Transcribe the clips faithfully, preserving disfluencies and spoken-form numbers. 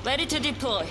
Ready to deploy.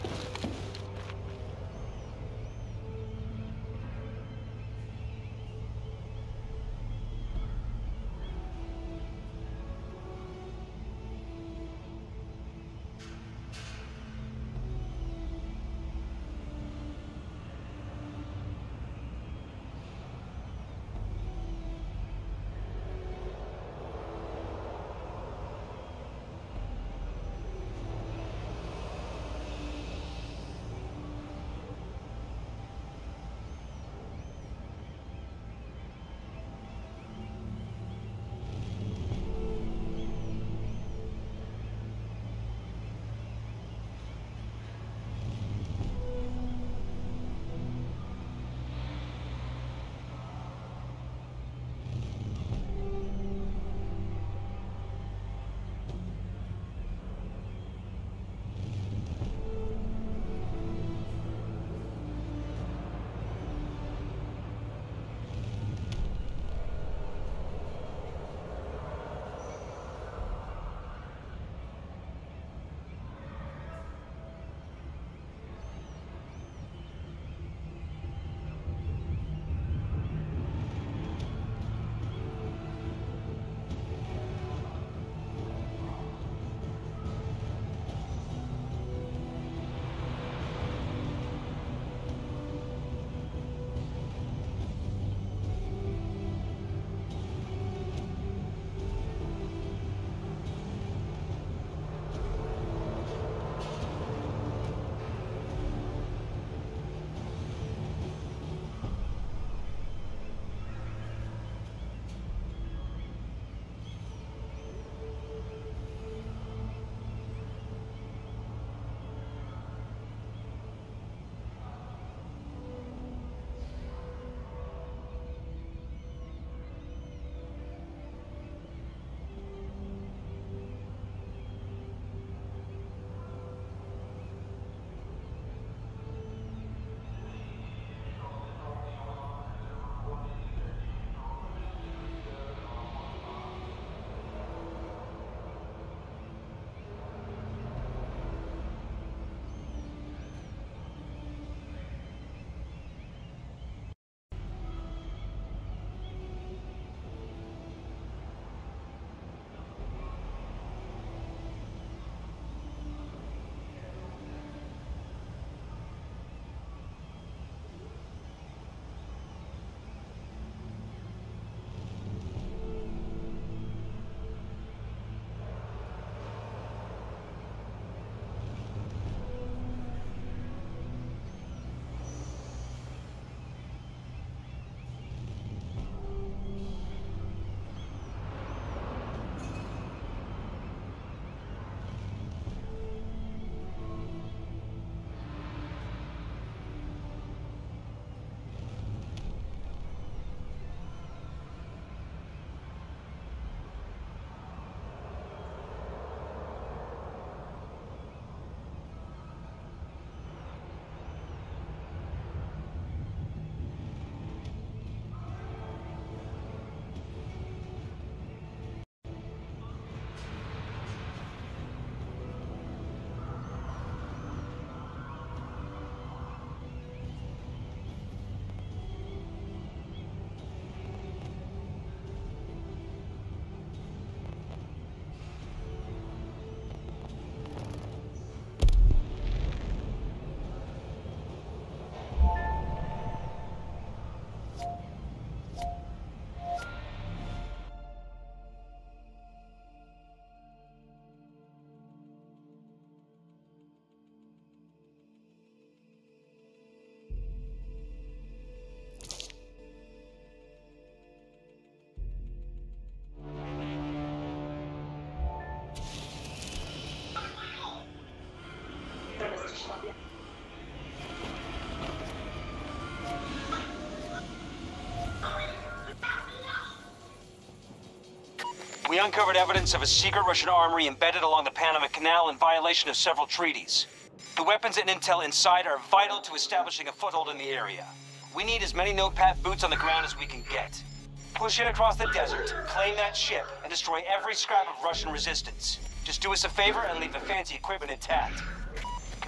We uncovered evidence of a secret Russian armory embedded along the Panama Canal in violation of several treaties. The weapons and intel inside are vital to establishing a foothold in the area. We need as many no-pat boots on the ground as we can get. Push in across the desert, claim that ship, and destroy every scrap of Russian resistance. Just do us a favor and leave the fancy equipment intact.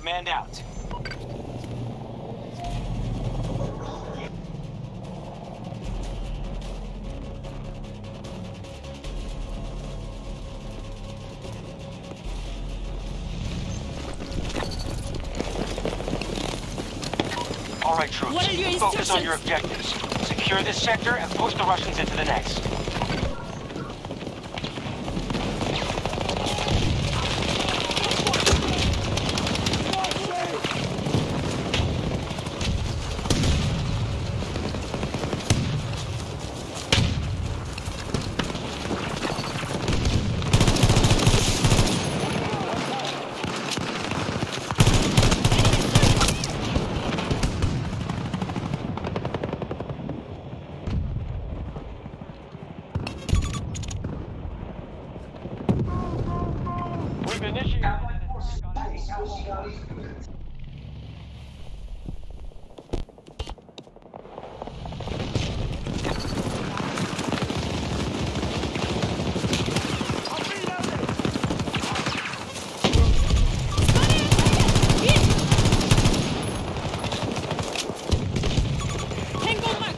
Command out. All right, troops. What are your Focus on instructions? your objectives. Secure this sector and push the Russians into the next. We've initiated an attack on Tango mark!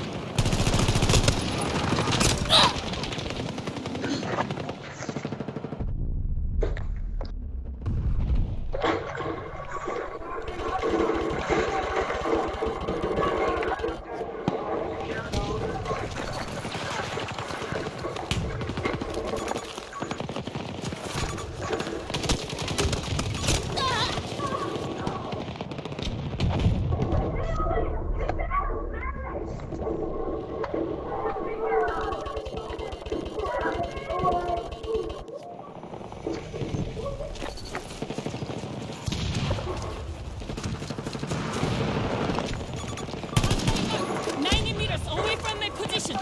ninety meters away from my position.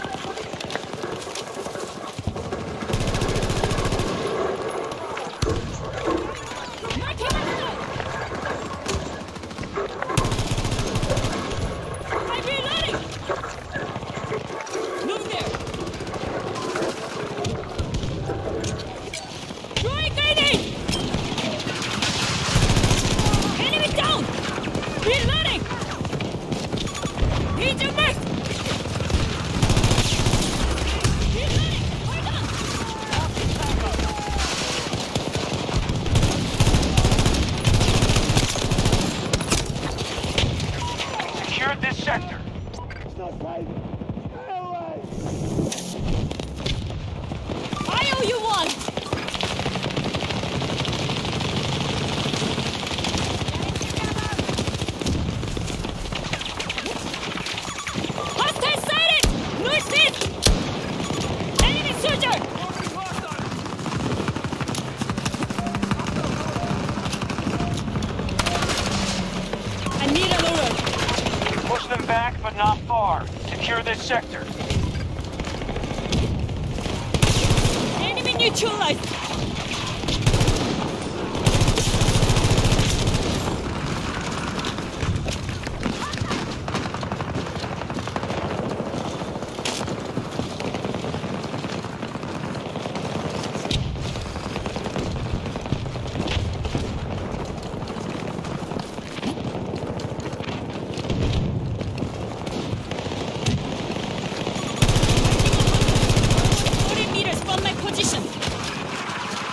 Mark him on the road. I'm reloading. Move there. Throwing grenade. Enemy down. Reloading. Agent mark. Reloading. Hold on. Secure this sector. I owe you one. Hostile sighted. Northeast. Enemy soldier. I need an order. Push them back, but not far. Secure this sector. Enemy neutralized. forty meters from my position.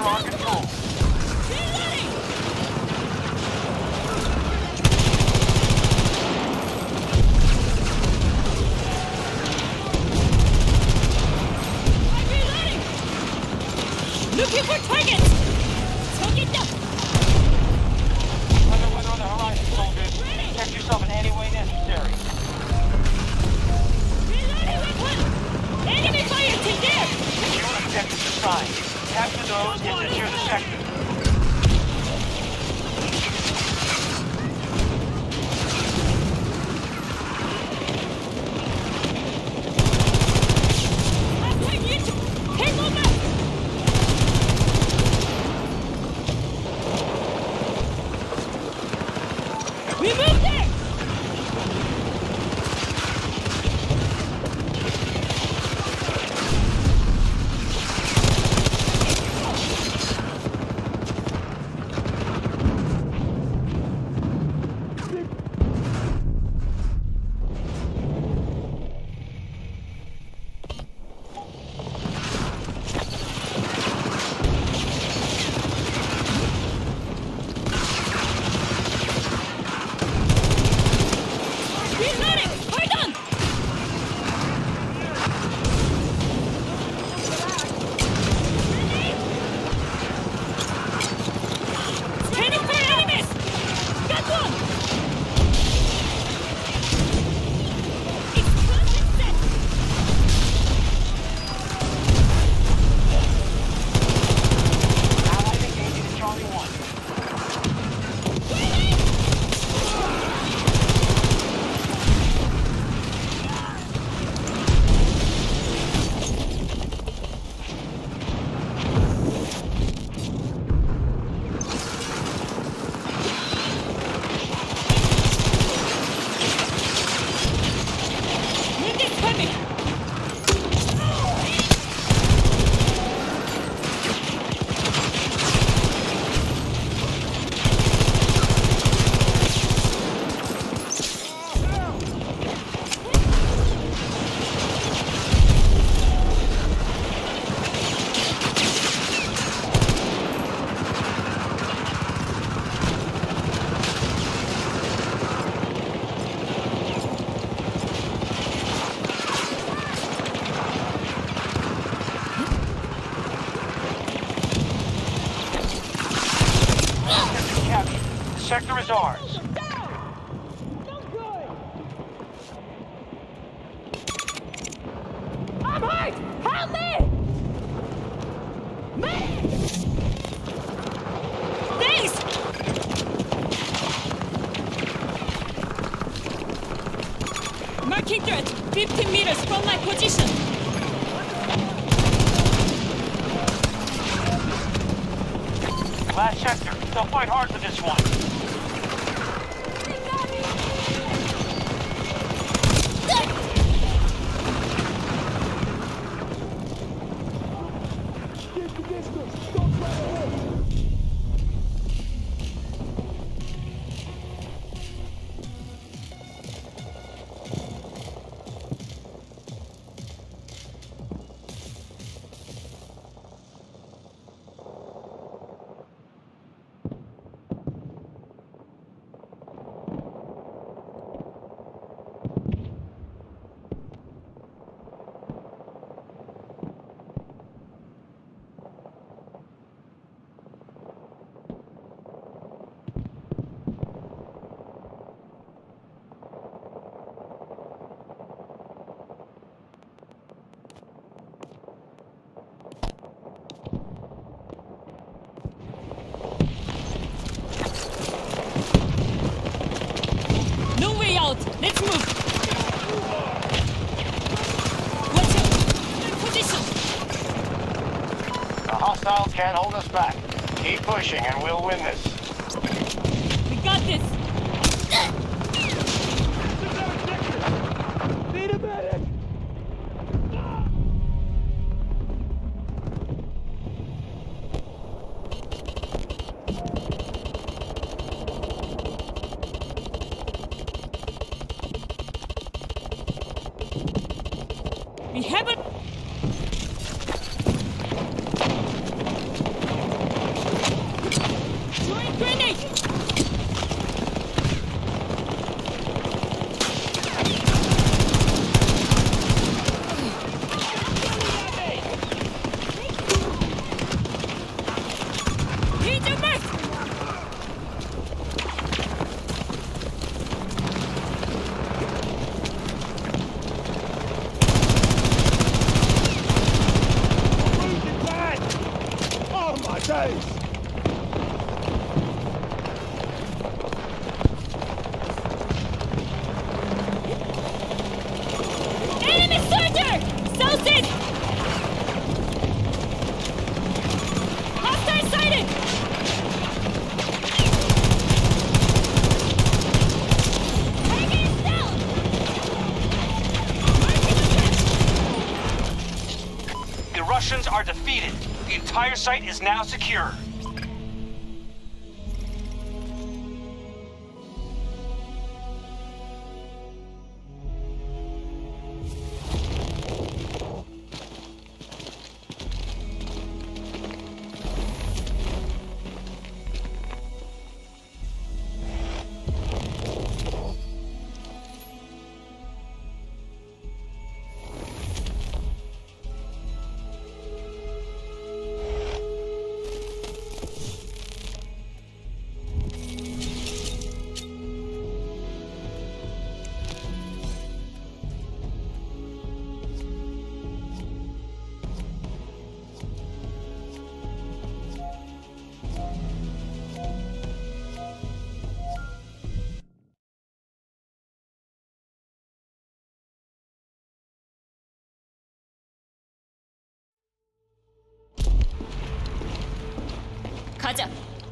our control. Reloading! I'm reloading! Looking for targets! Target them! Weather, weather on the horizon, soldiers. Protect yourself in any way necessary. Reloading weapon! Enemy fire to there! Secure objectives assigned. Capture those and secure the sector. Last time you took... Take over! We move there! Reloading! Hold on! Scanning for enemies! Got one! Explosive set! Allies engaging in Charlie one. Wind is coming! Objective captured. The sector is ours. I'm hurt! Help me! Me! Thanks! Marking threat, fifteen meters from my position. Last sector. They'll fight hard for this one. No way out! Let's move! Watch out! Good position! The hostiles can't hold us back. Keep pushing and we'll win this. We got this! Need a medic! We haven't... days! Enemy soldier! Southeast! Hostile sighted! Target is down! The Russians are defeated. The entire site is now secure. 가자.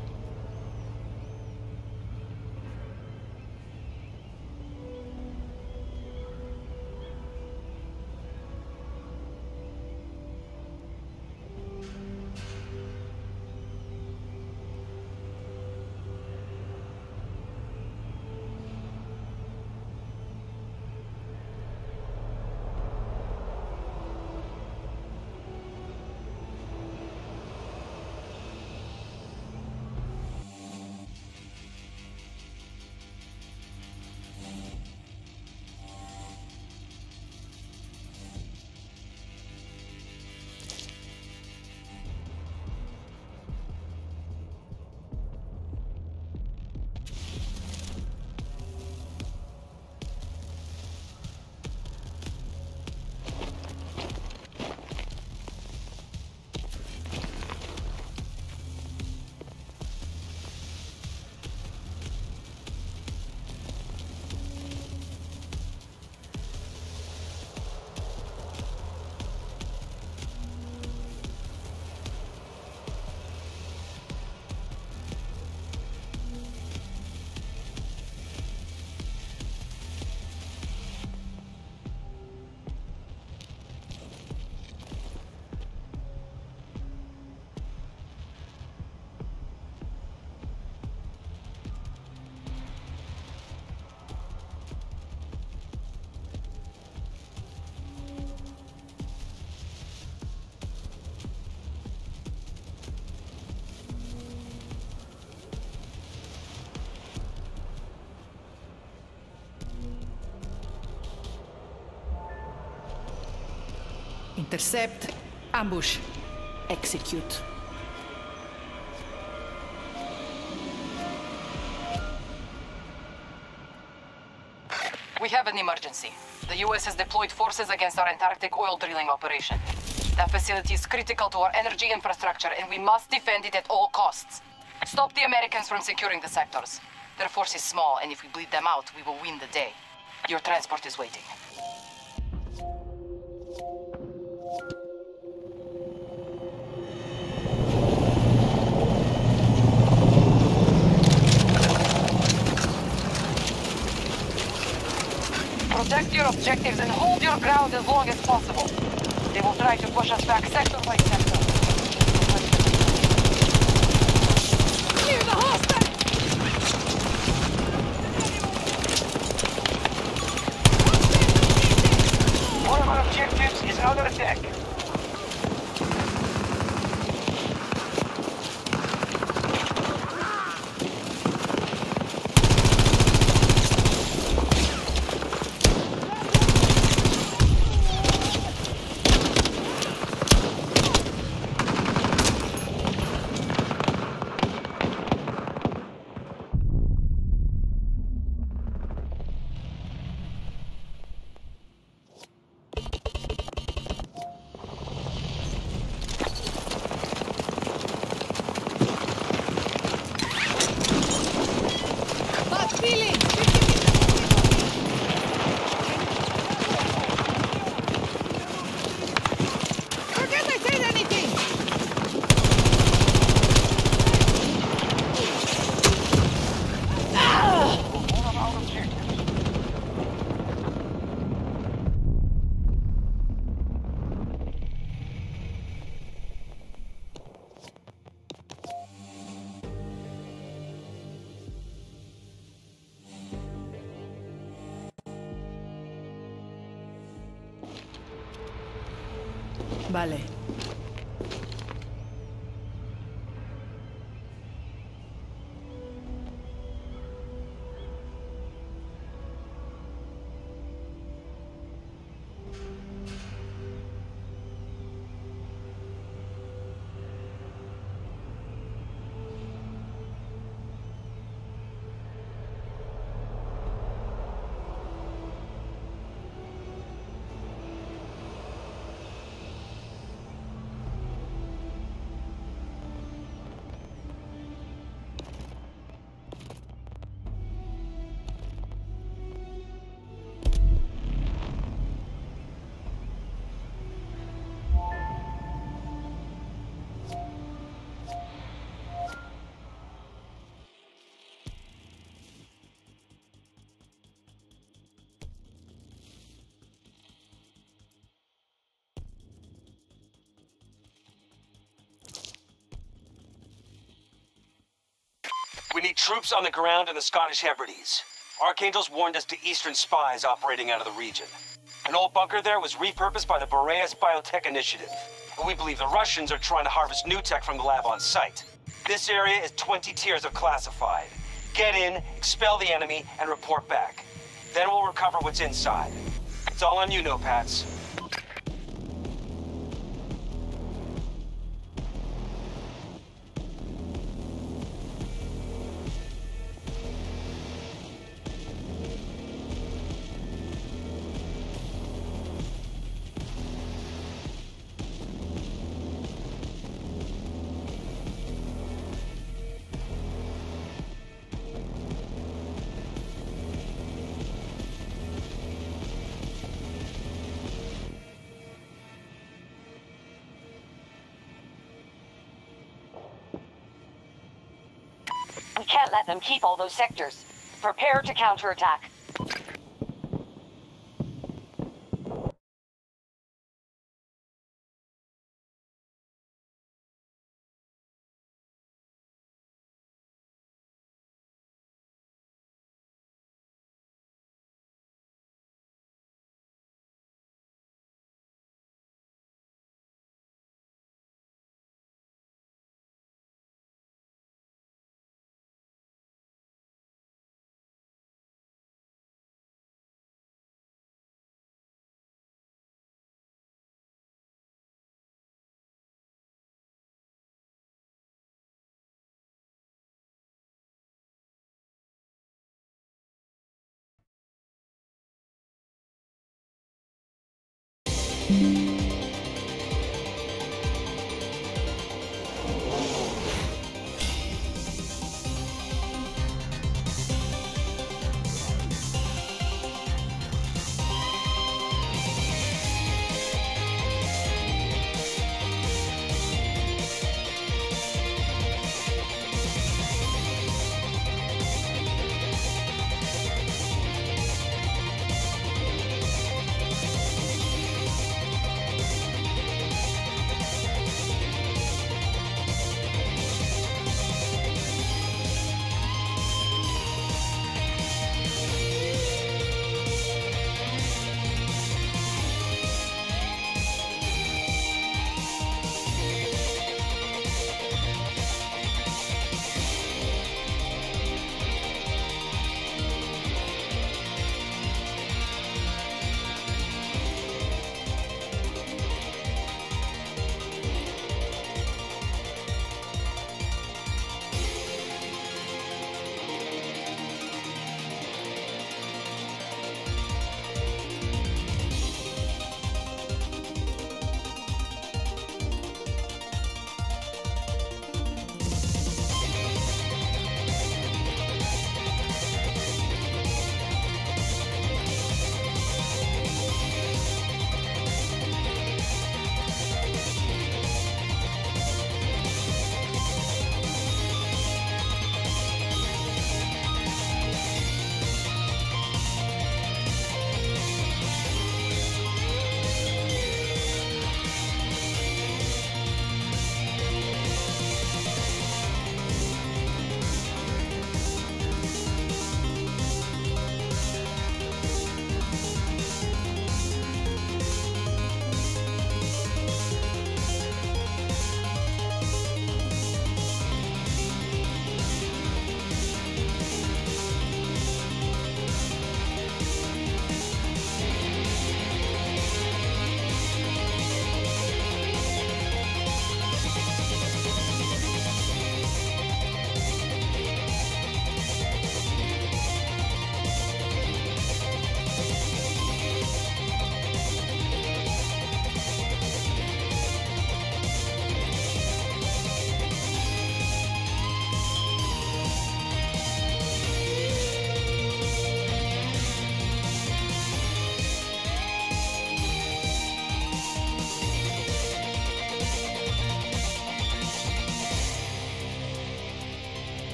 Intercept, ambush, execute. We have an emergency. The U S has deployed forces against our Antarctic oil drilling operation. That facility is critical to our energy infrastructure, and we must defend it at all costs. Stop the Americans from securing the sectors. Their force is small, and if we bleed them out, we will win the day. Your transport is waiting. Protect your objectives and hold your ground as long as possible. They will try to push us back sector by sector. Clear the hostile! One of our objectives is under attack. Vale. We need troops on the ground in the Scottish Hebrides. Archangel's warned us to Eastern spies operating out of the region. An old bunker there was repurposed by the Boreas Biotech Initiative. And we believe the Russians are trying to harvest new tech from the lab on site. This area is twenty tiers of classified. Get in, expel the enemy, and report back. Then we'll recover what's inside. It's all on you, Nopats. We can't let them keep all those sectors. Prepare to counterattack.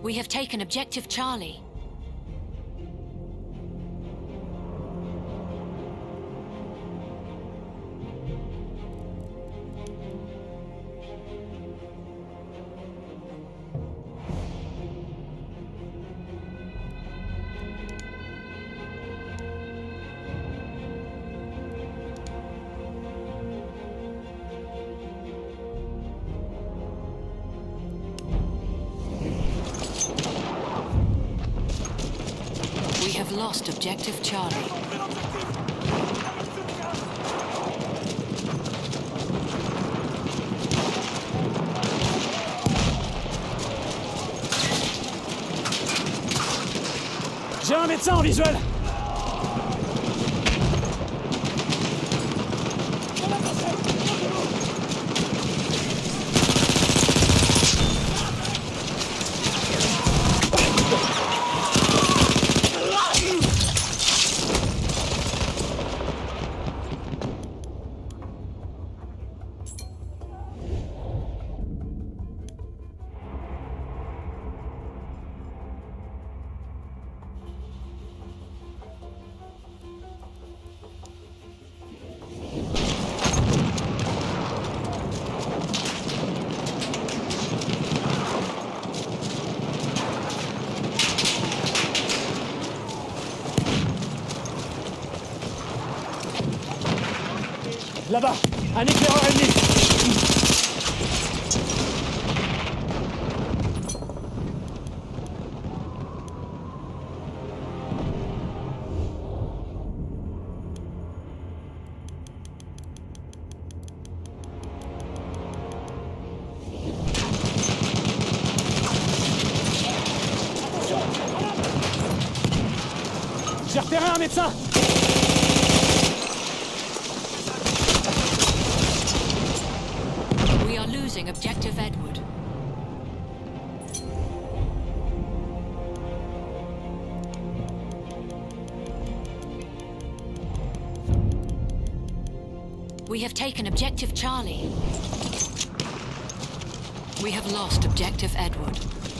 We have taken Objective Charlie. We have lost Objective Charlie. J'ai un médecin en visuel! Là-bas, un éclaireur ennemi. J'ai repéré un médecin. We are losing Objective Edward. We have taken Objective Charlie. We have lost Objective Edward.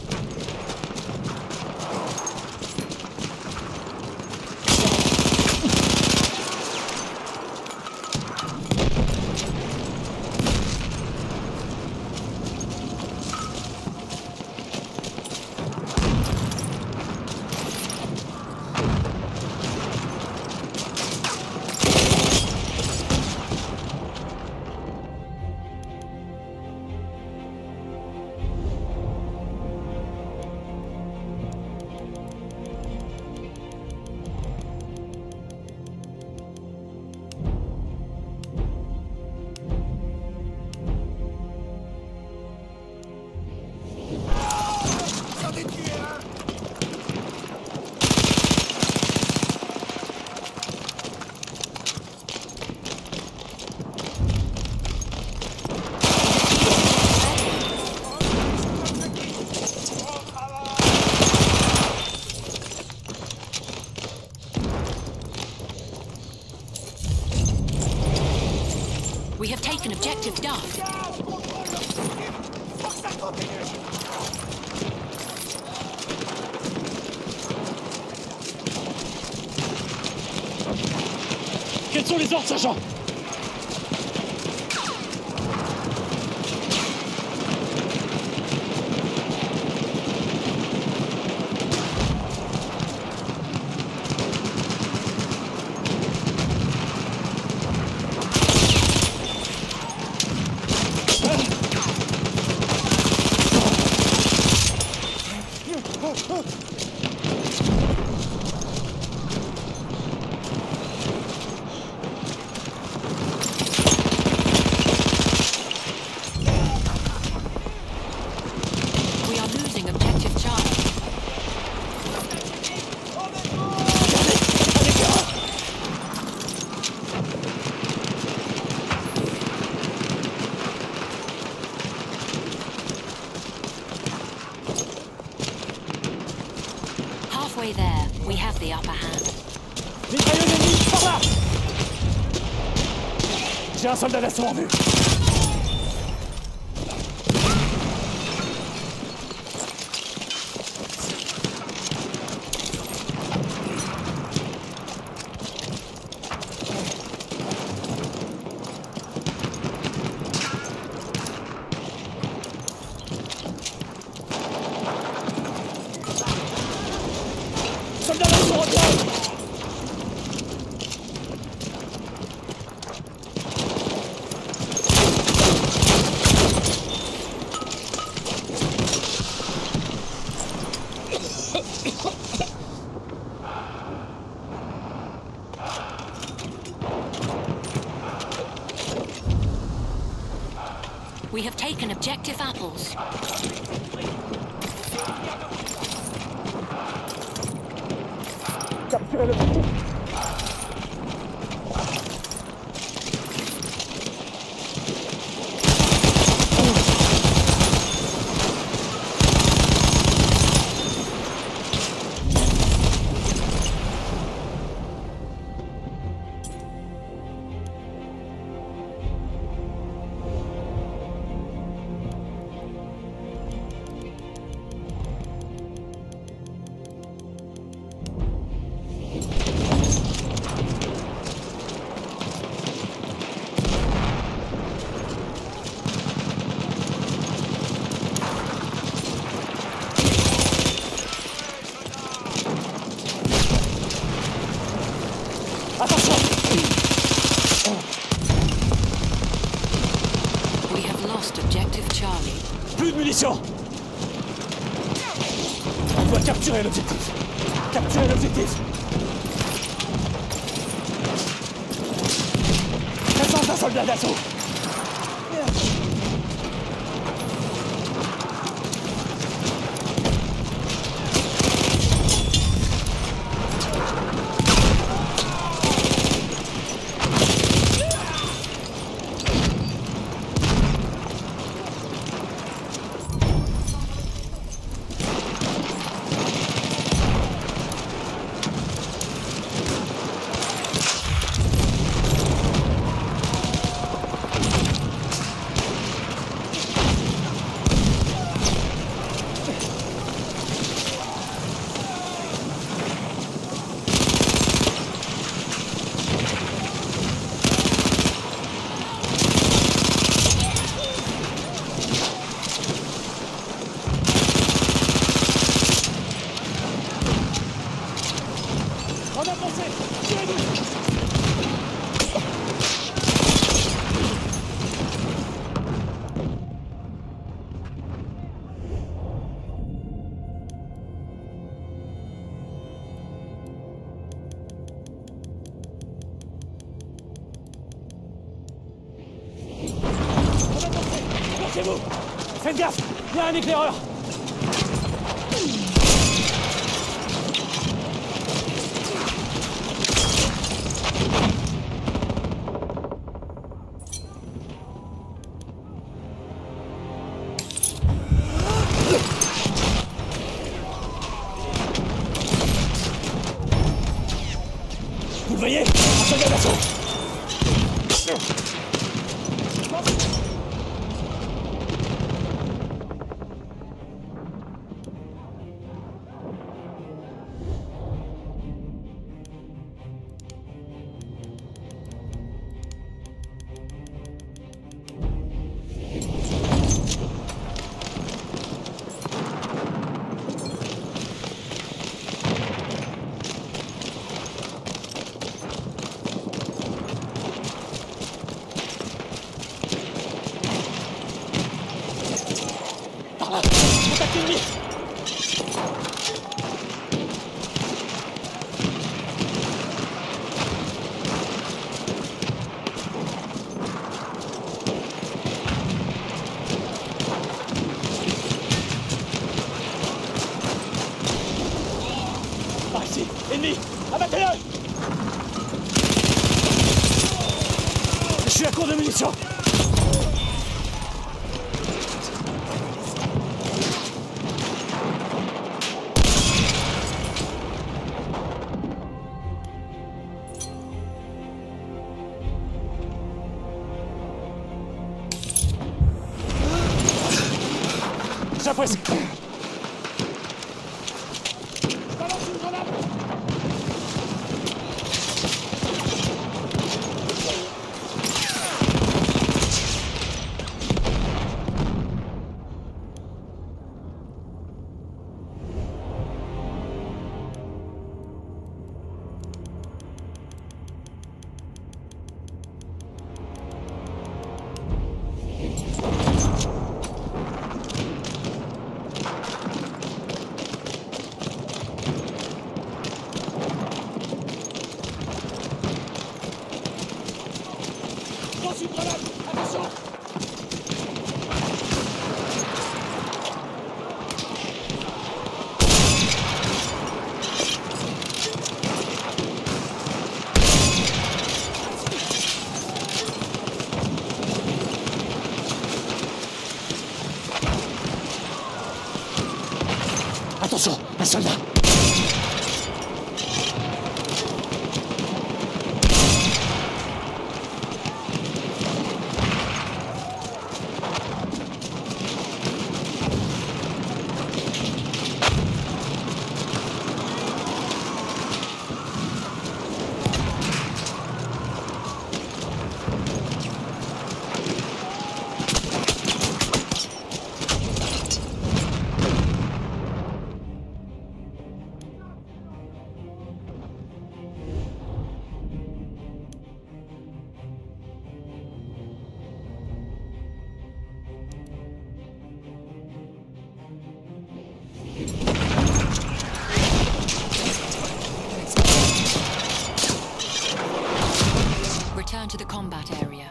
We have taken Objective Duff. Quels sont les ordres, sergent? Halfway there, we have the upper hand. Mitrailleuse ennemie, par là! J'ai un soldat d'assaut en vue. Je reviens. We have taken objective apples. Capturez l'objectif. Attention! We have lost objective Charlie. Plus de munitions! On doit capturer l'objectif! Capturer l'objectif! Présence d'un soldat d'assaut! On a pensé! Tirez-nous! Approchez-vous! Faites gaffe! Il y a un éclaireur! Vous le voyez? Un soldat d'assaut! Par là! Contact ennemi! Par ici! Ennemi! Abattez-le! Je suis à court de munitions! J'apprécie. Balance une grenade. Un soldat! Return to the combat area.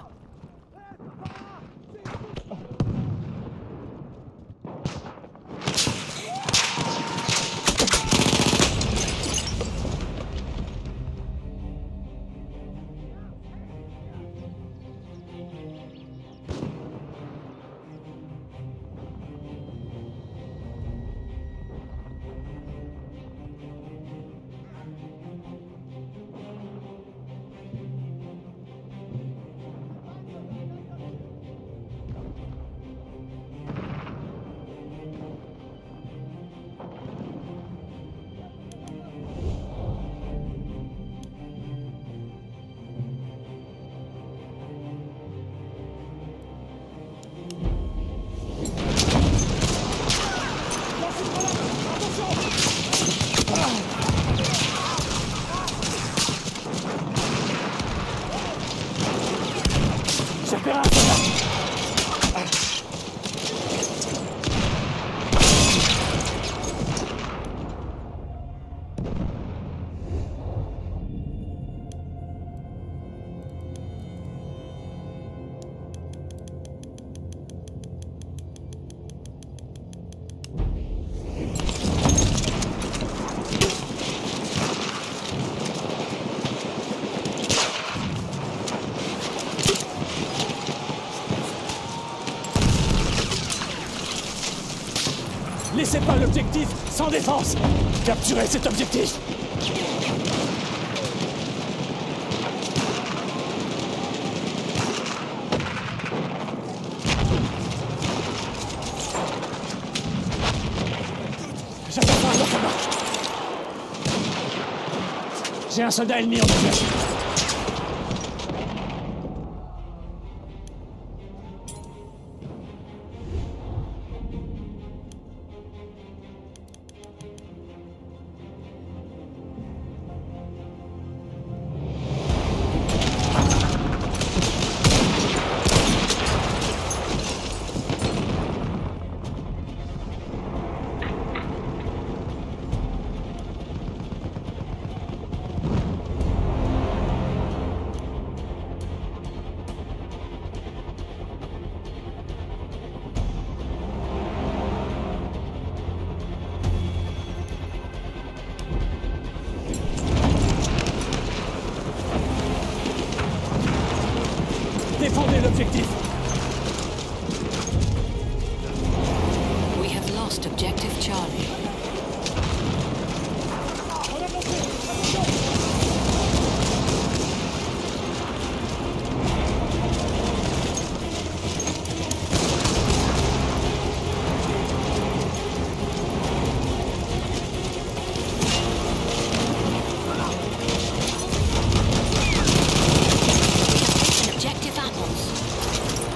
Laissez pas l'objectif sans défense! Capturez cet objectif! J'attends un autre combat! J'ai un soldat ennemi en déplacement. Défendez l'objectif! We have lost objective Charlie. Objective apples.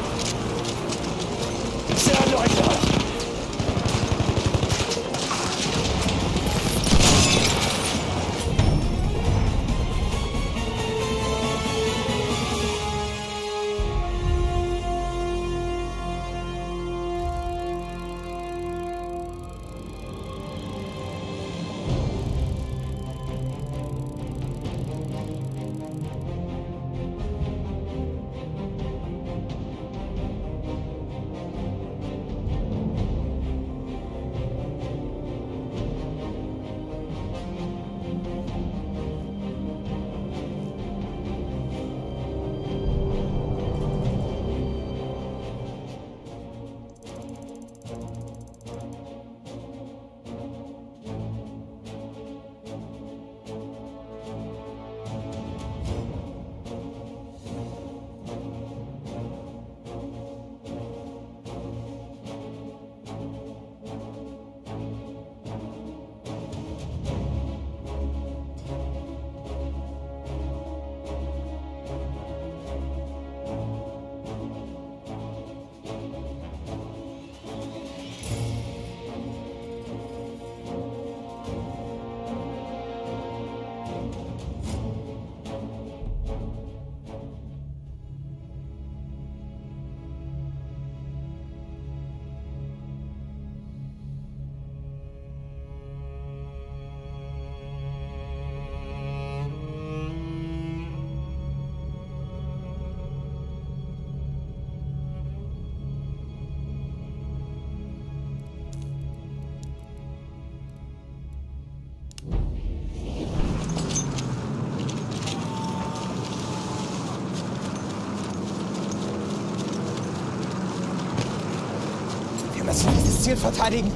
Ziel verteidigen.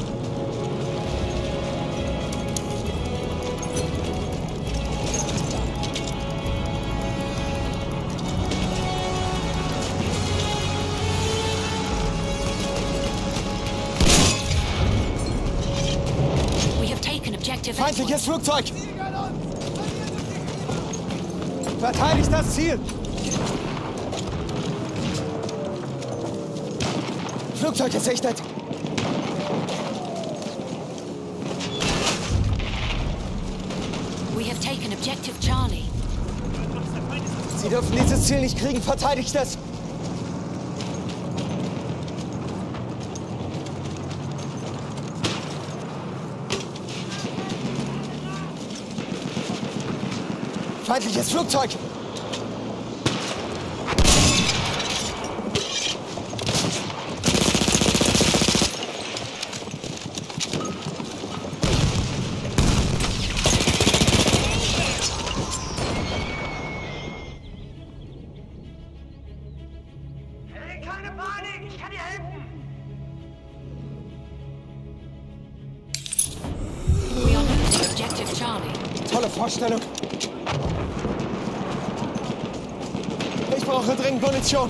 Feindliches Flugzeug! Verteidigt das Ziel! Flugzeug gesichtet! We have taken objective Charlie. Sie dürfen dieses Ziel nicht kriegen. Verteidigt es! Feindliches Flugzeug! Hey, keine Panik! Ich kann dir helfen! We are losing objective Charlie. Tolle Vorstellung! Ich brauche dringend Munition.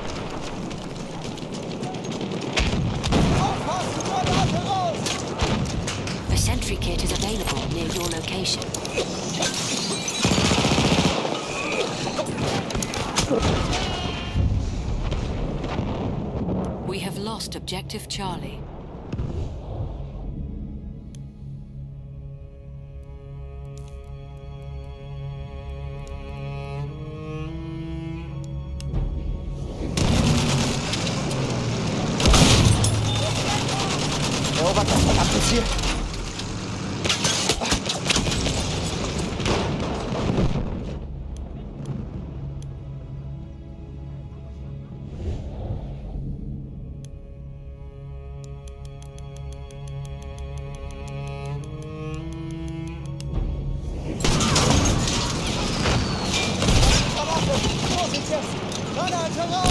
Aufpassen, Granate raus! A sentry kit is available near your location. We have lost objective Charlie. Erobert das verdammte Ziel. Vorsicht jetzt! Granate raus!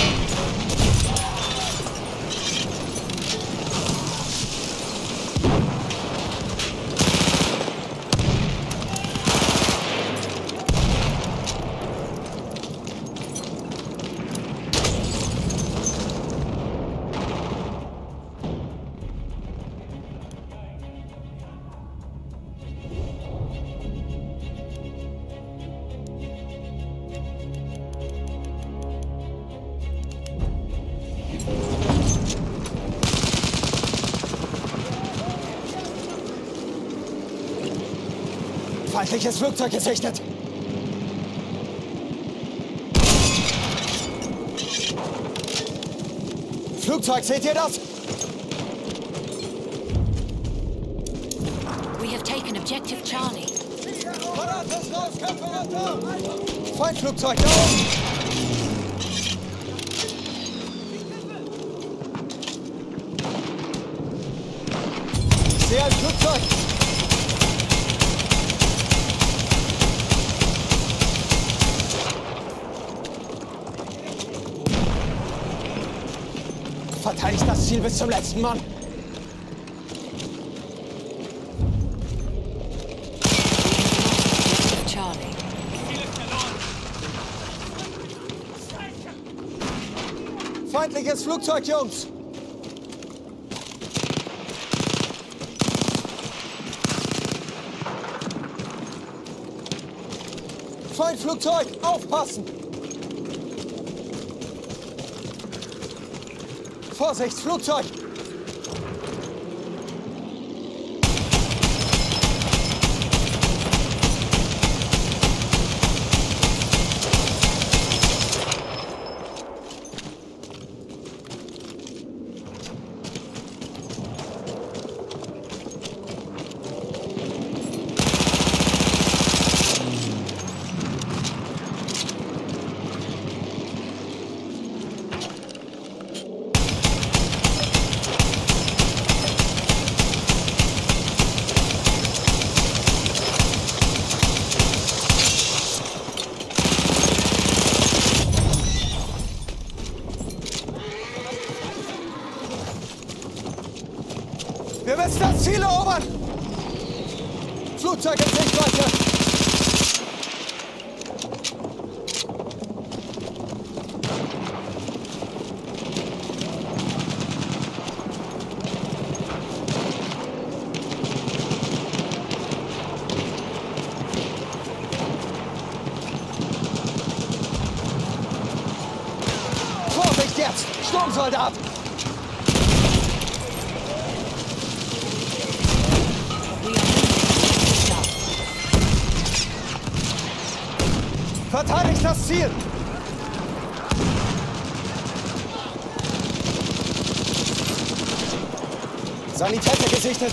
Feindliches Flugzeug gesichtet! Flugzeug, seht ihr das? We have taken objective Charlie. Granaten raus, Köpfe runter! Feindflugzeug, da oben! Ich sehe ein Flugzeug! Verteidigt das Ziel bis zum letzten Mann. Charlie. Feindliches Flugzeug, Jungs! Feindflugzeug, aufpassen! Vorsicht, Flugzeug! Flugzeug in Sichtweite! Vorsicht jetzt! Sturmsoldat! Verteidigt das Ziel! Sanitäter gesichtet!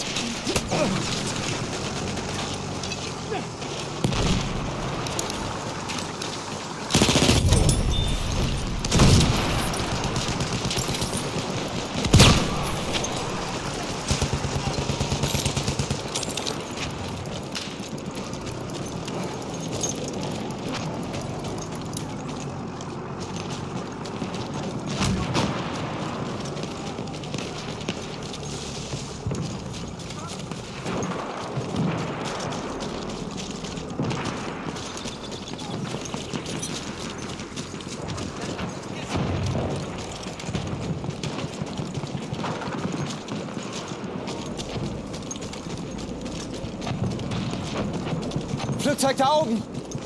Flugzeug da oben!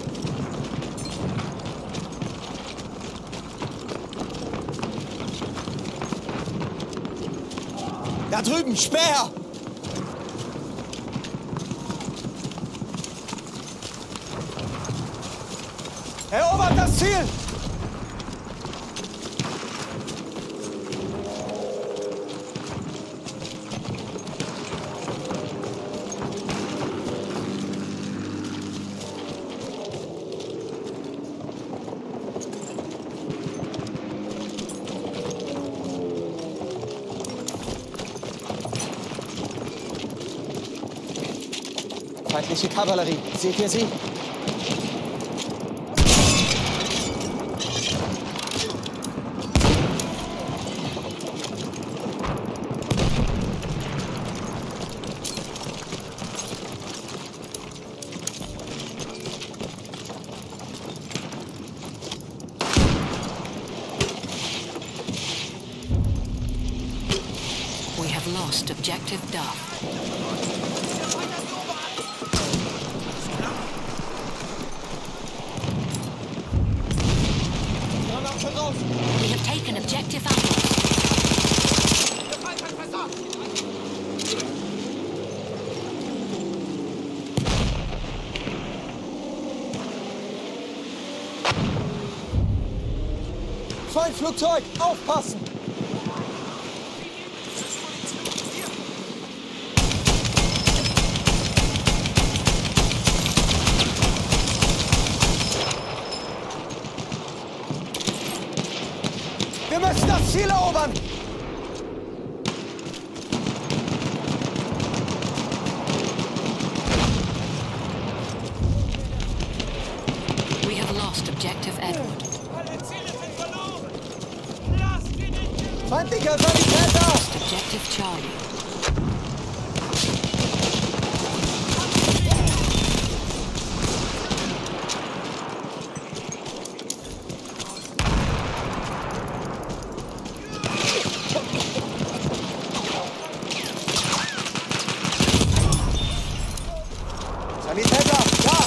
Da drüben, Speer! Erobert das Ziel! Feindliche Kavallerie. Seht ihr sie? We have lost objective Duff. We have taken objective Apples. Feindflugzeug, aufpassen! Wir müssen das Ziel erobern! We have lost objective Edward. Feindlicher Sanitäter! Lost objective Charlie. Sanitäter, da!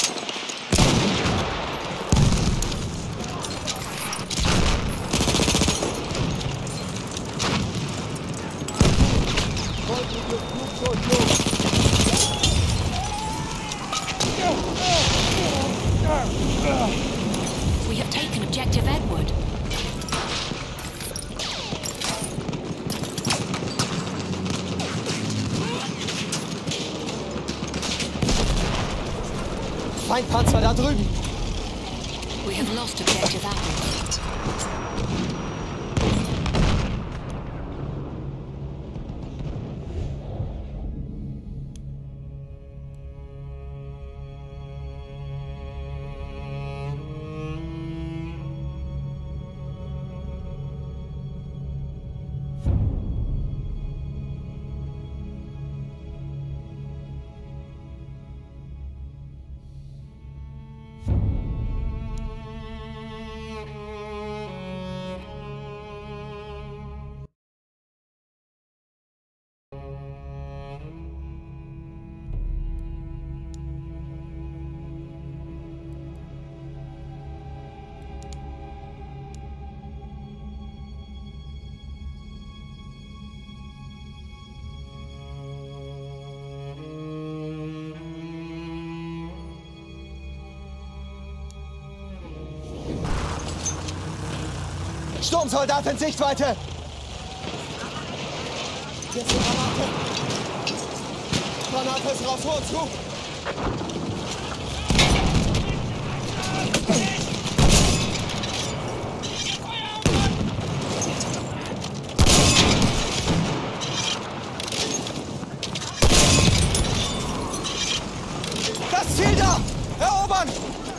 We have taken objective Edward. Feindpanzer da drüben! We have lost objective Apples. Sturmsoldat in Sichtweite! Hier ist die Granate! Granate ist raus, vor uns zu! Das Ziel da! Erobern!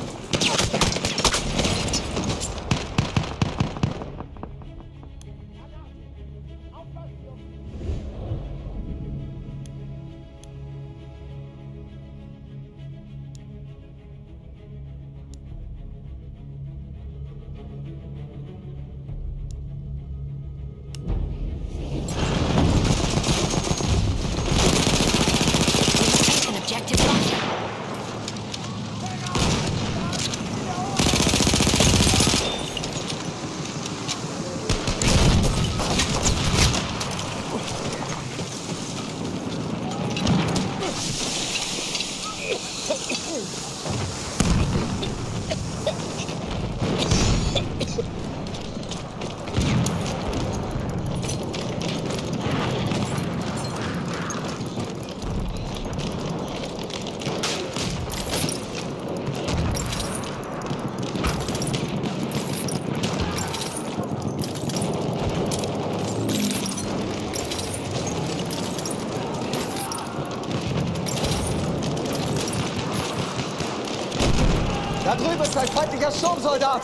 Da drüben ist ein feindlicher Sturmsoldat!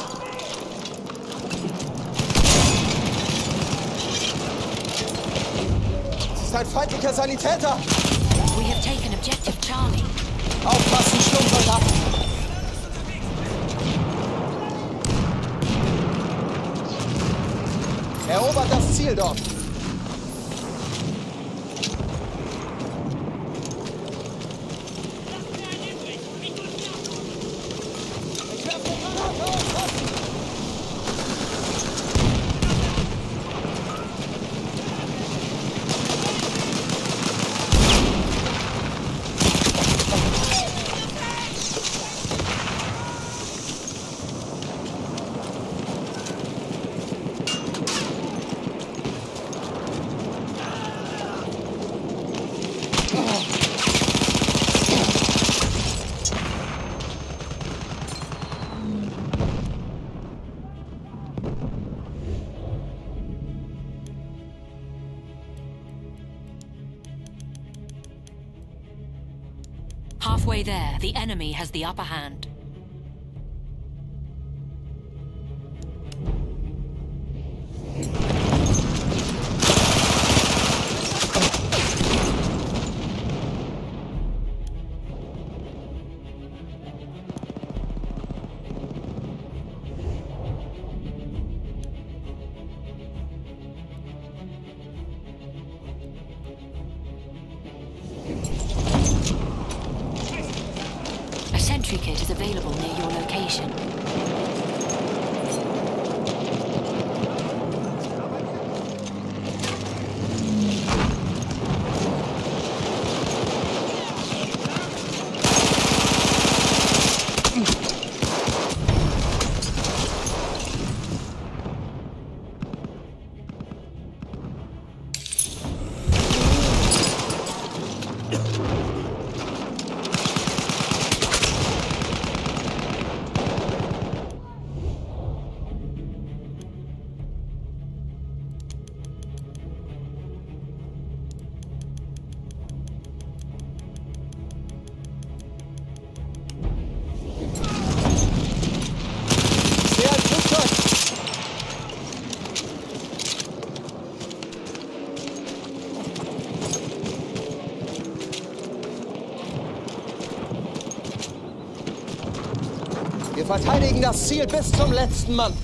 Es ist ein feindlicher Sanitäter! We have taken objective Charlie. Aufpassen, Sturmsoldat! Erobert das Ziel dort! Halfway there, the enemy has the upper hand. A sentry kit is available near your location. Wir verteidigen das Ziel bis zum letzten Mann.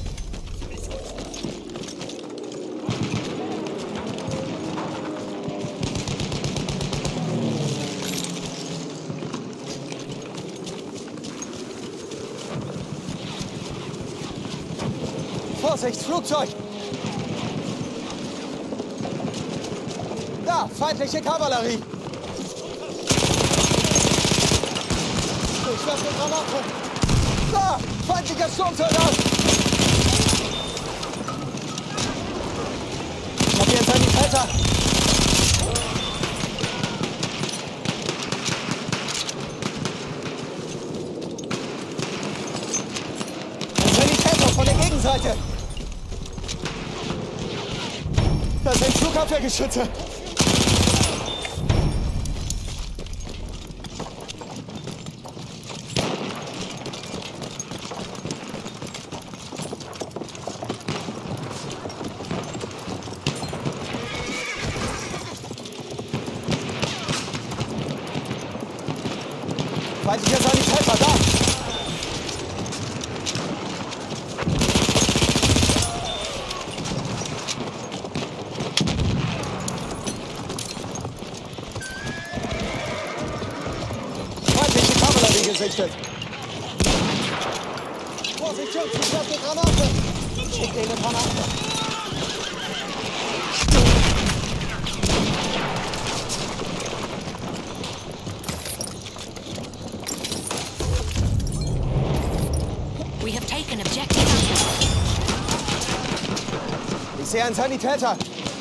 Vorsicht, Flugzeug! Da, feindliche Kavallerie! Ich werfe Granate! Da, feindlicher Sturmsoldat! hier ein Sanitäter! Ein Sanitäter von der Gegenseite! Das sind Flugabwehrgeschütze! Feindlicher Sanitäter, da! Feindliche Kavallerie gesichtet! Vorsicht, Jungs, ich werfe eine Granate! Schick dir eine Granate! We have taken objective Alpha. Ich sehe einen Sanitäter!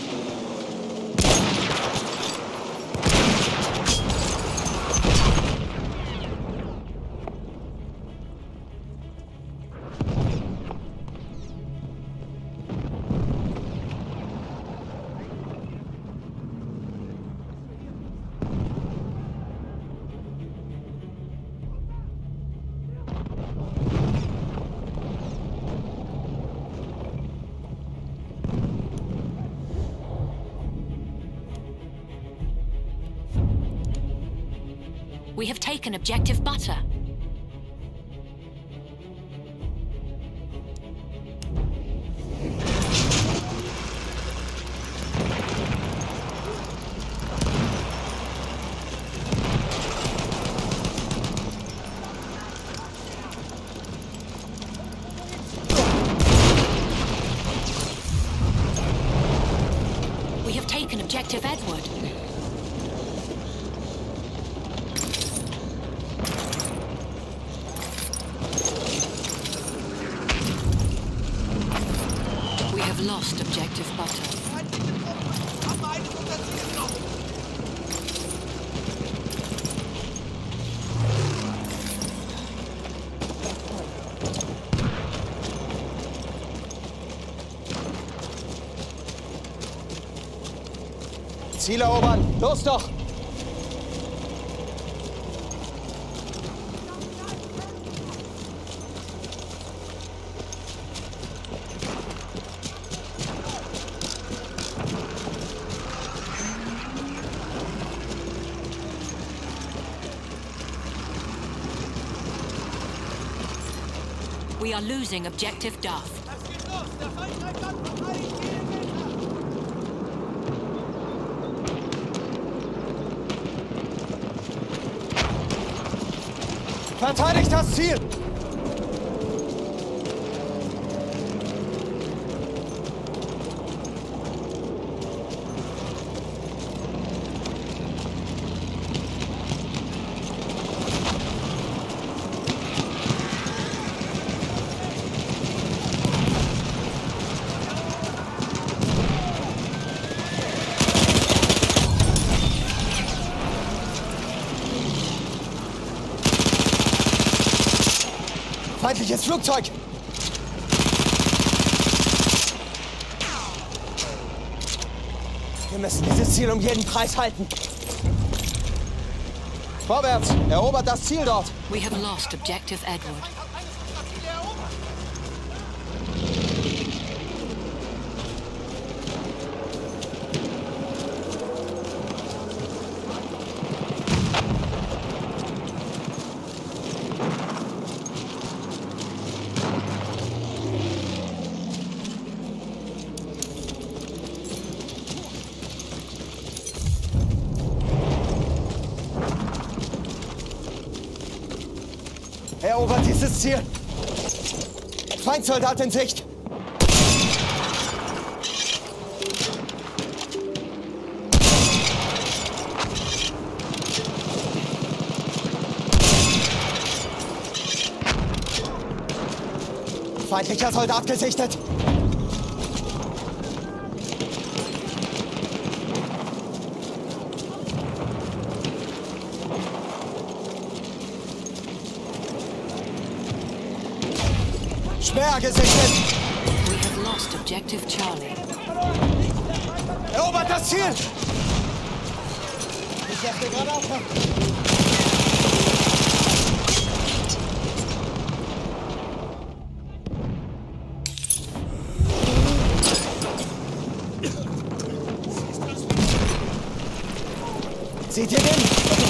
We have taken objective Butter. We have taken objective Edward. We have lost objective Butter. Ziel erobern! Los doch! We are losing objective Duff. Verteidigt das Ziel! Feindliches Flugzeug! Wir müssen dieses Ziel um jeden Preis halten. Vorwärts! Erobert das Ziel dort! We have lost objective Edward. Erobert dieses Ziel! Feindsoldat in Sicht! Feindlicher Soldat gesichtet! Schwer gesichtet! We have lost objective Charlie. Erobert das Ziel! Ich lasse dir gerade aufhören. Seht ihr den?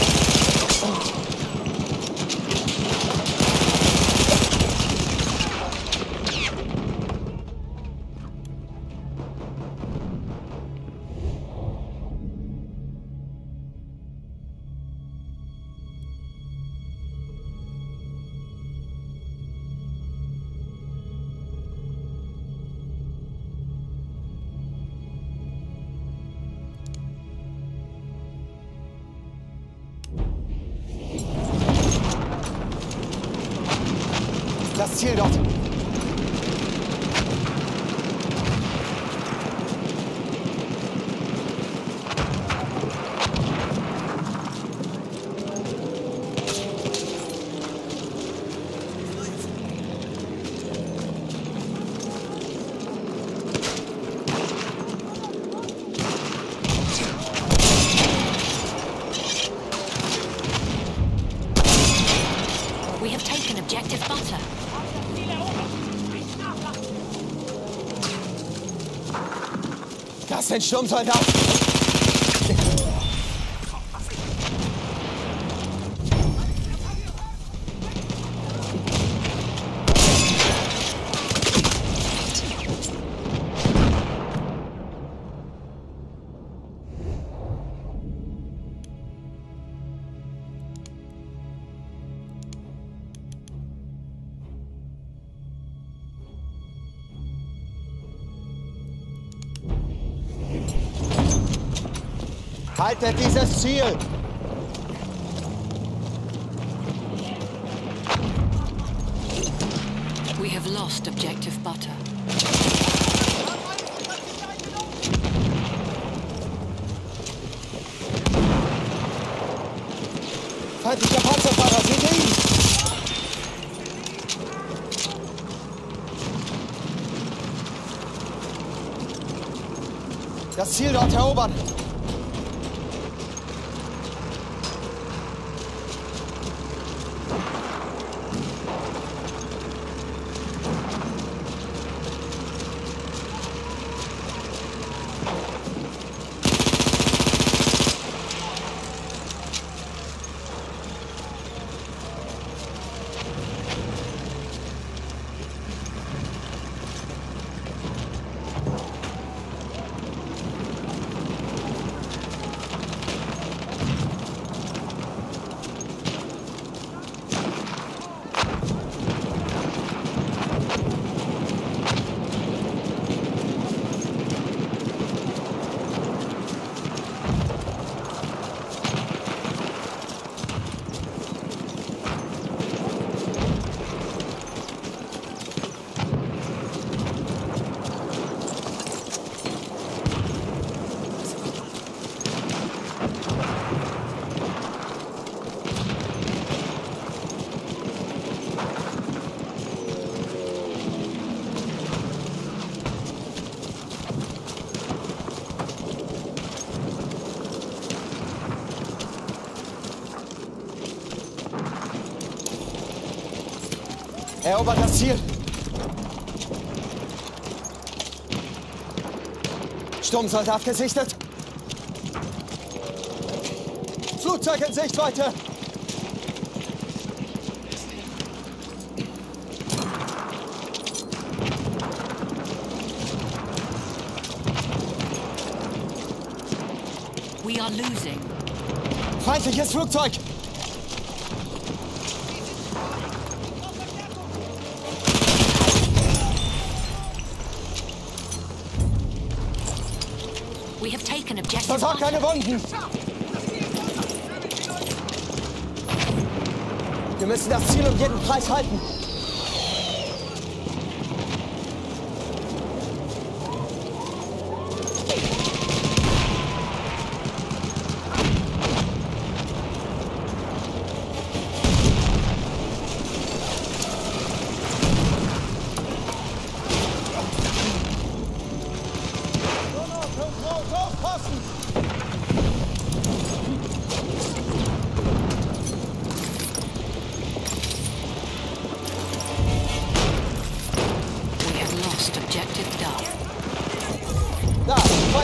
Das Ziel dort. We have taken objective butter. Das sind Sturmsoldaten! Haltet dieses Ziel! We have lost objective butter. Feindlicher Panzerfahrer, seht ihr ihn? Das Ziel dort erobern! Erobert das Ziel! Sturmsoldat gesichtet! Flugzeug in Sichtweite! We are losing. Feindliches Flugzeug! We have taken objective Versorgt butter. keine Wunden! Wir müssen das Ziel um jeden Preis halten!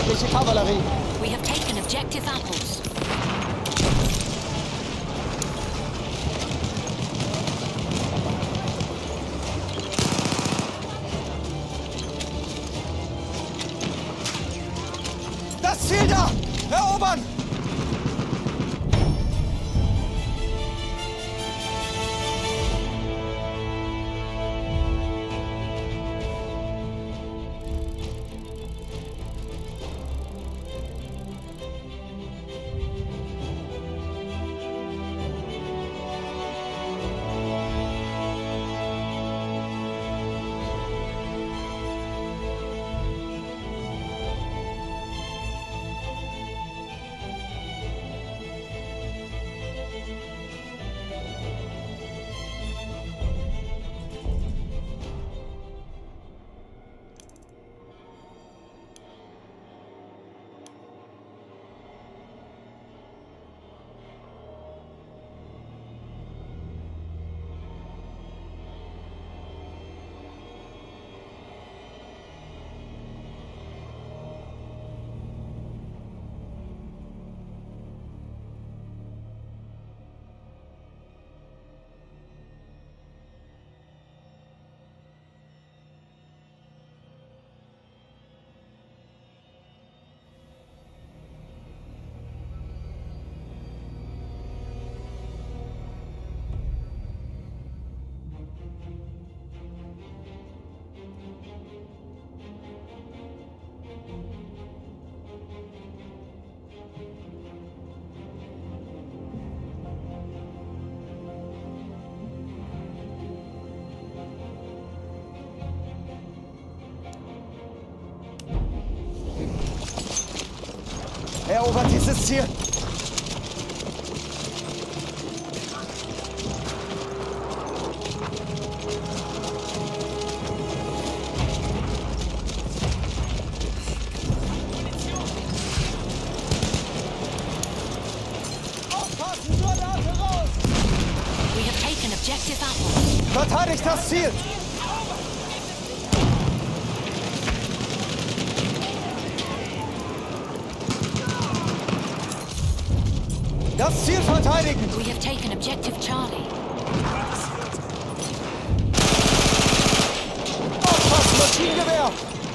Feindliche Kavallerie. We have taken objective apples. Das Ziel da! Erobern! Erobert dieses Ziel! Aufpassen, Soldaten raus! We have taken objective apples. Verteidigt das Ziel! Das Ziel verteidigen! We have taken objective Charlie. Aufpassen, Maschinengewehr!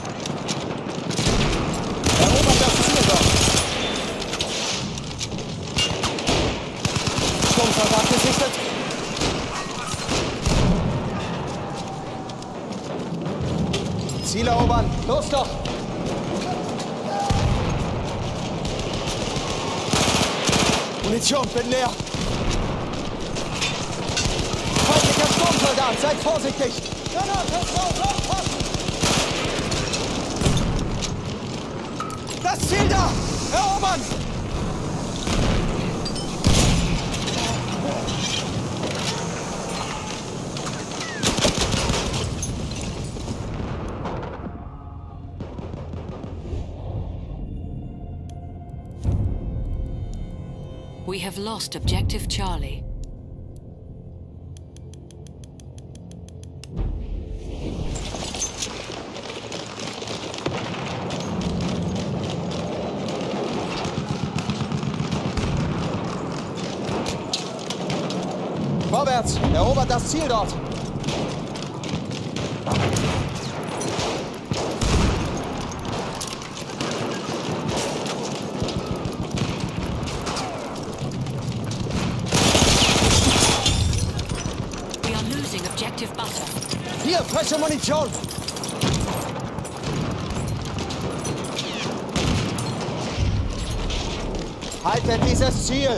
Erobert das Ziel dort! Sturmsoldat gesichtet! Ziel erobern! Los doch! Munition, bin leer! Feindlicher Sturmsoldat, seid vorsichtig! Granaten raus, aufpassen! Das Ziel da! Erobern! We have lost objective Charlie. Vorwärts! Erobert das Ziel dort! Hier, frische Munition! Haltet dieses Ziel!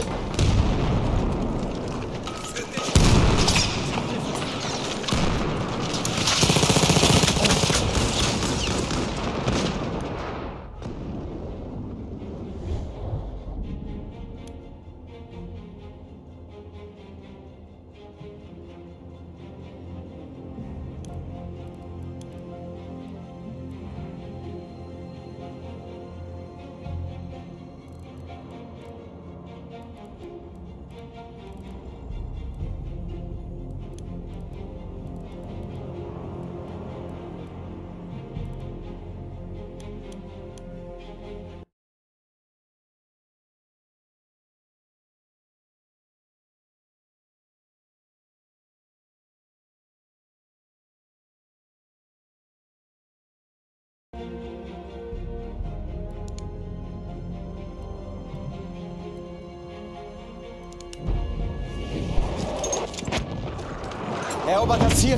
Erobert das Ziel!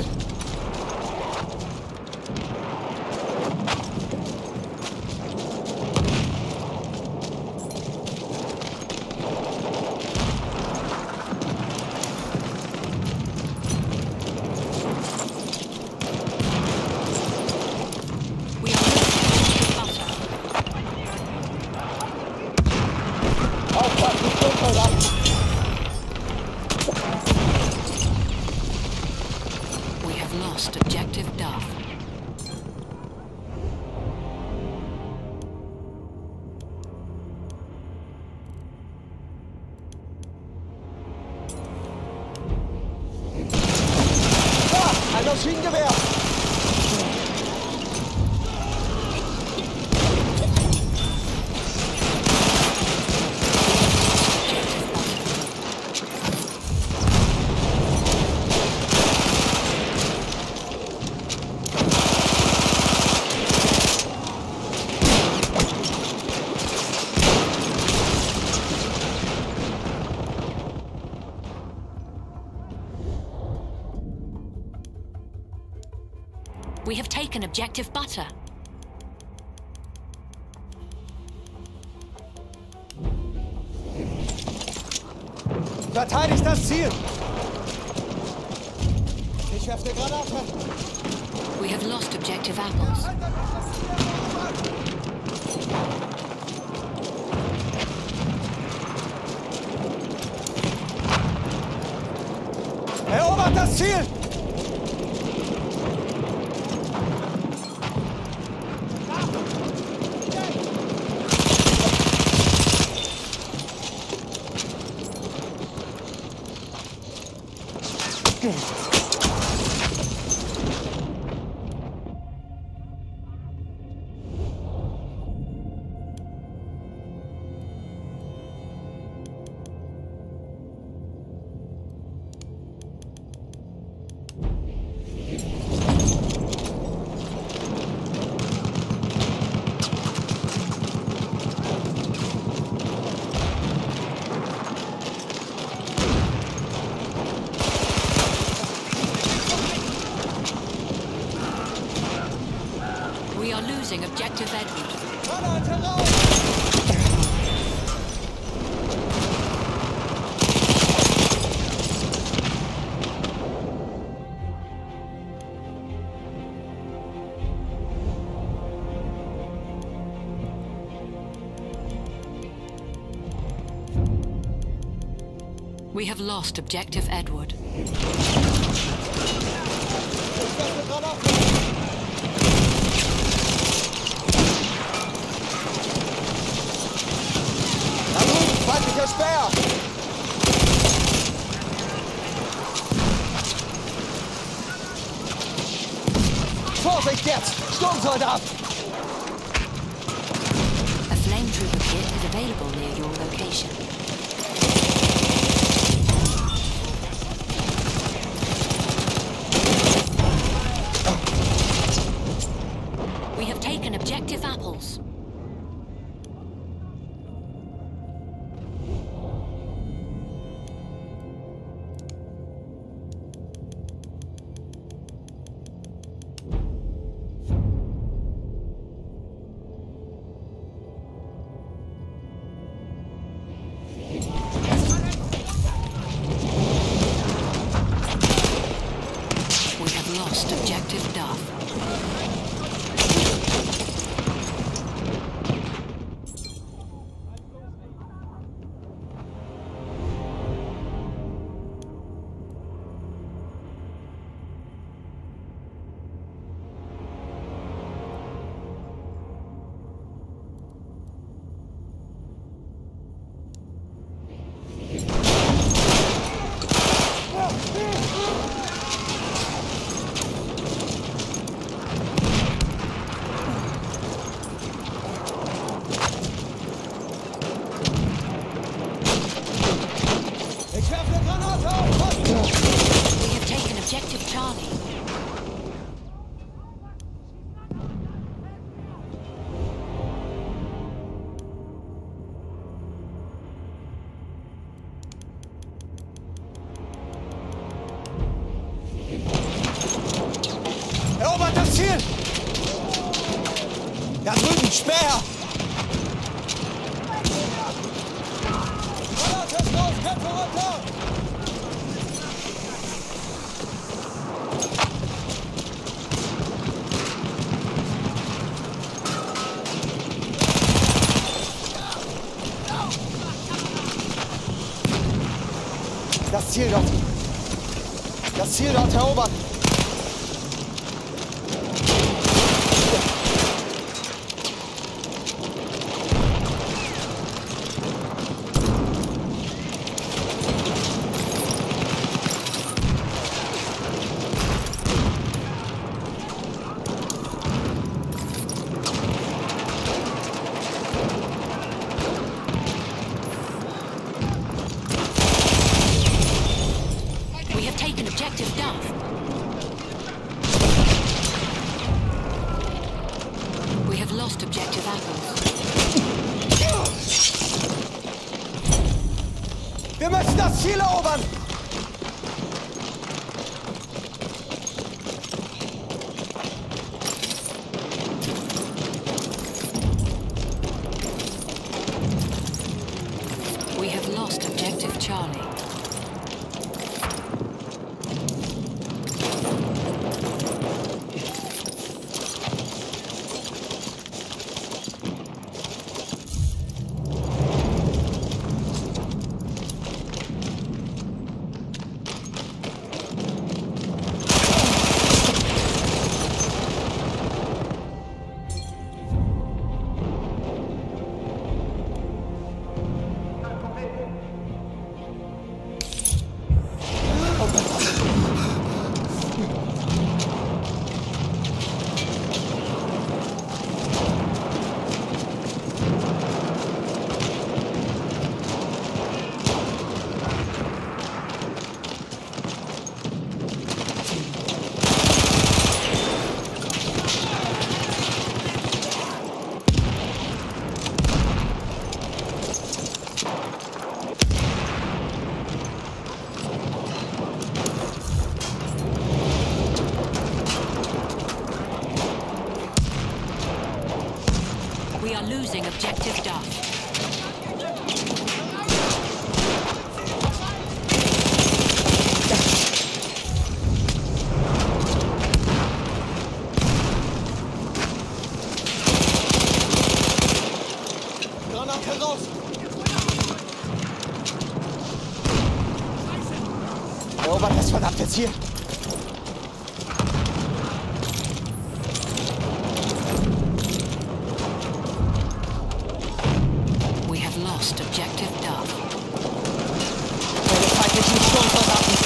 We have lost objective Duff. Ah, ein Maschinengewehr! We have taken objective Butter. Verteidigt das Ziel! Ich werfe eine Granate! We have lost objective Apples. Erobert das Ziel! We are losing objective Edward. Granate raus! We have lost objective Edward. Feindlicher Speer! Vorsicht jetzt! Sturmsoldat! A flame trooper kit is available near your location. We have taken objective Apples. Lost objective Duff. Ziel! Da drüben, Speer! Granate ist raus, Kämpfer runter! Das Ziel dort. Das Ziel dort erobern. Wir müssen das Ziel erobern! We have lost objective Charlie. We are losing objective Duff. Granate raus! Erobert das verdammte Ziel! Lost objective Duff. Meine feindlichen Sturmsoldaten!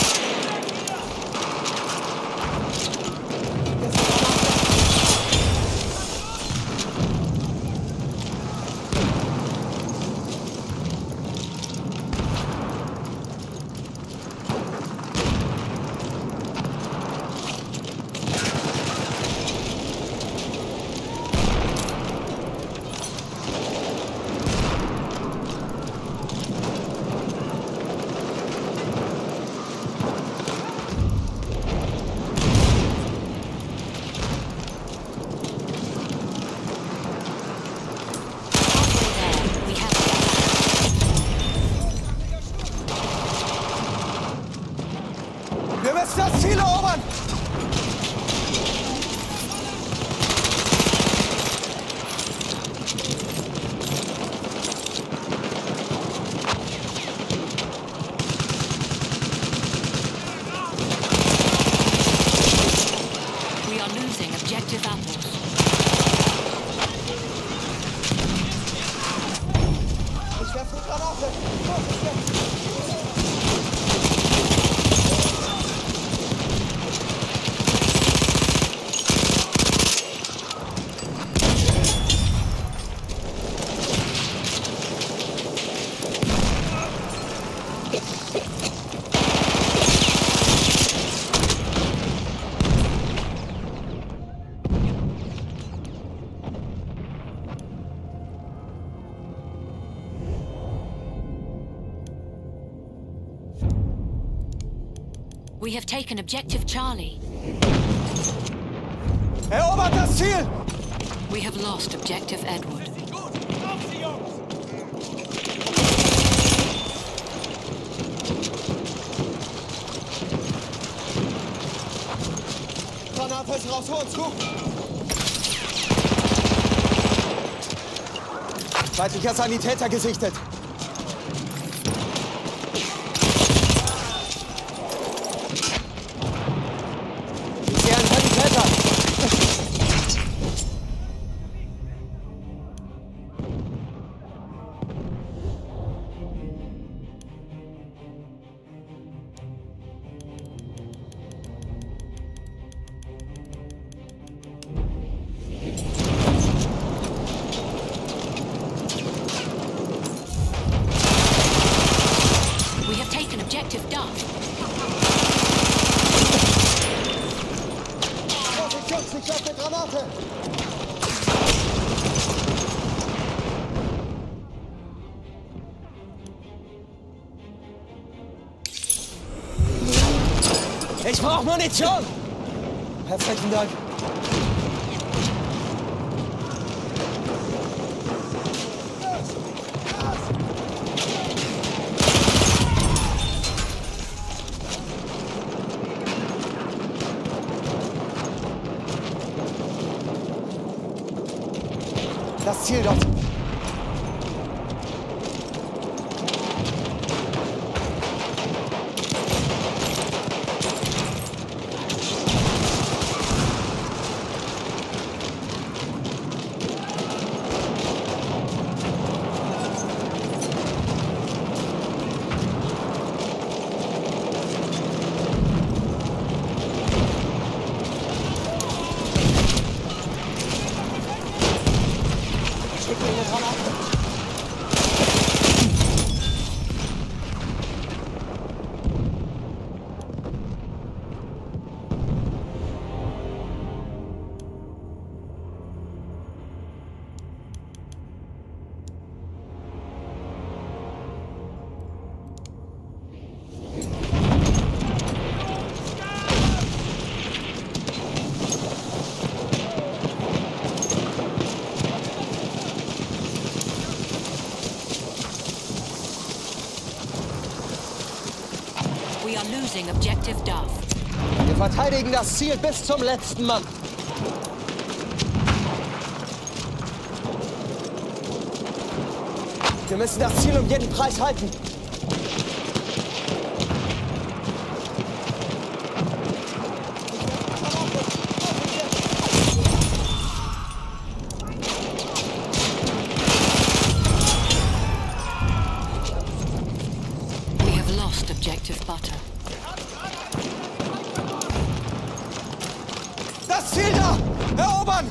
Wir müssen das Ziel erobern! We are losing objective Apples. Ich werfe eine Granate! Vorsicht! We have taken objective Charlie. Erobert das Ziel! We have lost Objective Edward. Granate ist raus, vor uns zu! Feindlicher Sanitäter gesichtet! Ich sehe einen Sanitäter! Objective Duff. Vorsicht, Jungs, ich werfe eine Granate! Ich brauche Munition! Herzlichen Dank. Das Ziel dort. We are losing Objective Duff. Wir verteidigen das Ziel bis zum letzten Mann. Wir müssen das Ziel um jeden Preis halten. We have lost Objective Butter. Das Ziel da! Erobern!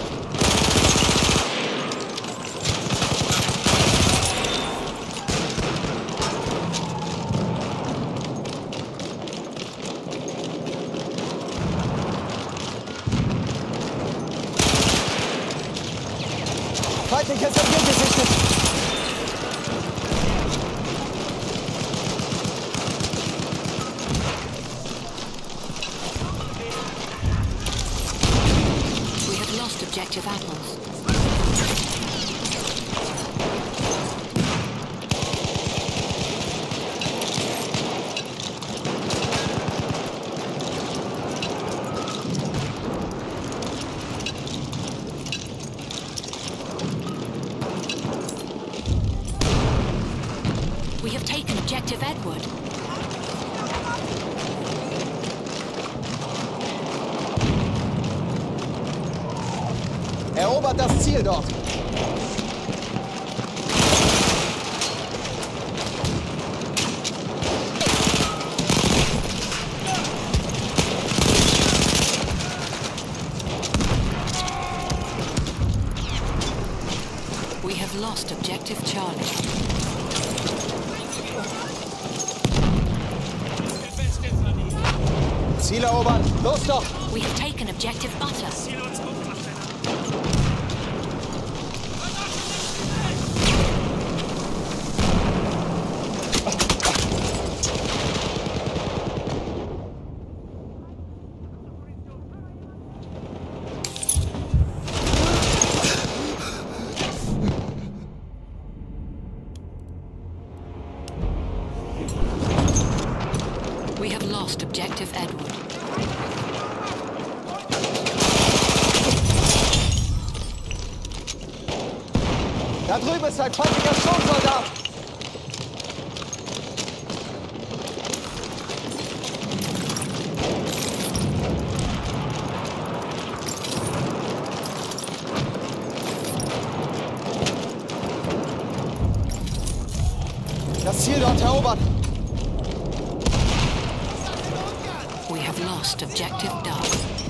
Feindliches Objekt gesichtet! We have lost Objective Apples. We have taken Objective Edward. Erobert das Ziel dort! We have lost Objective Charlie. Ziel erobern! Los doch! We have taken Objective Butter. Da drüben ist ein feindlicher Sturmsoldat! Das Ziel dort erobert! We have lost objective Dark.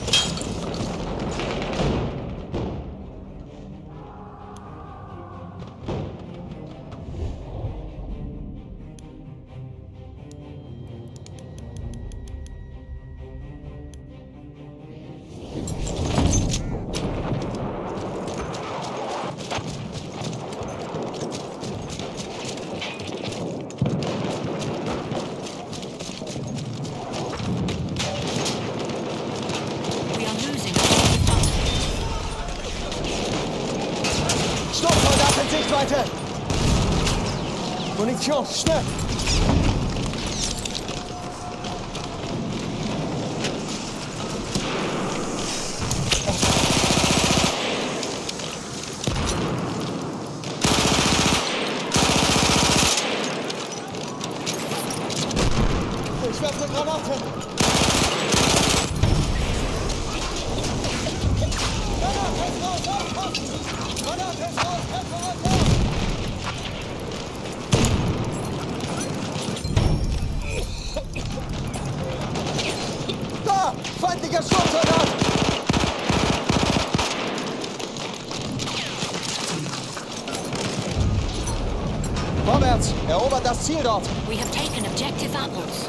Sichtweite! Munition, schnell! Ich werfe eine Granate! Granate ist raus! Aufpassen! Granate ist raus! Kämpfer runter! Da! Feindlicher Sturmsoldat! Vorwärts! Erobert das Ziel dort! We have taken objective apples.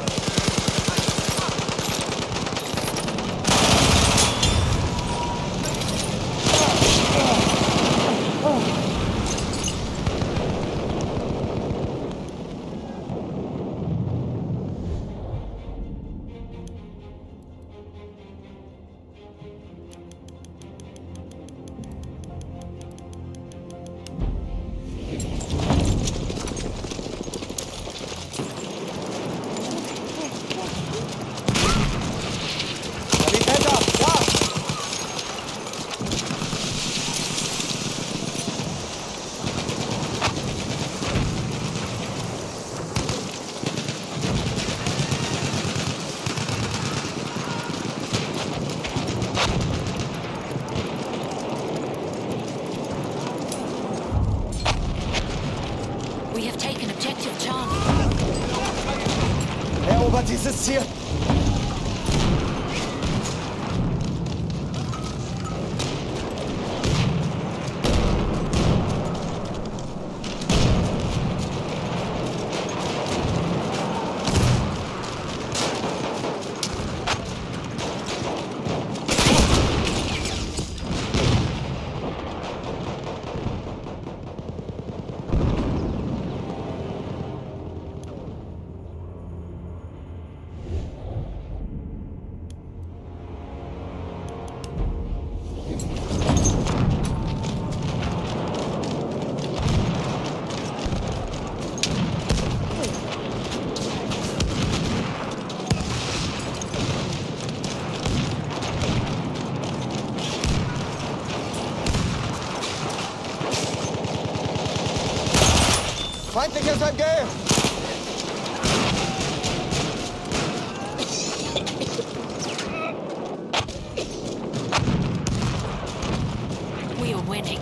We have taken objective Charlie. Erobert dieses Ziel! Feindliches M G! We are winning.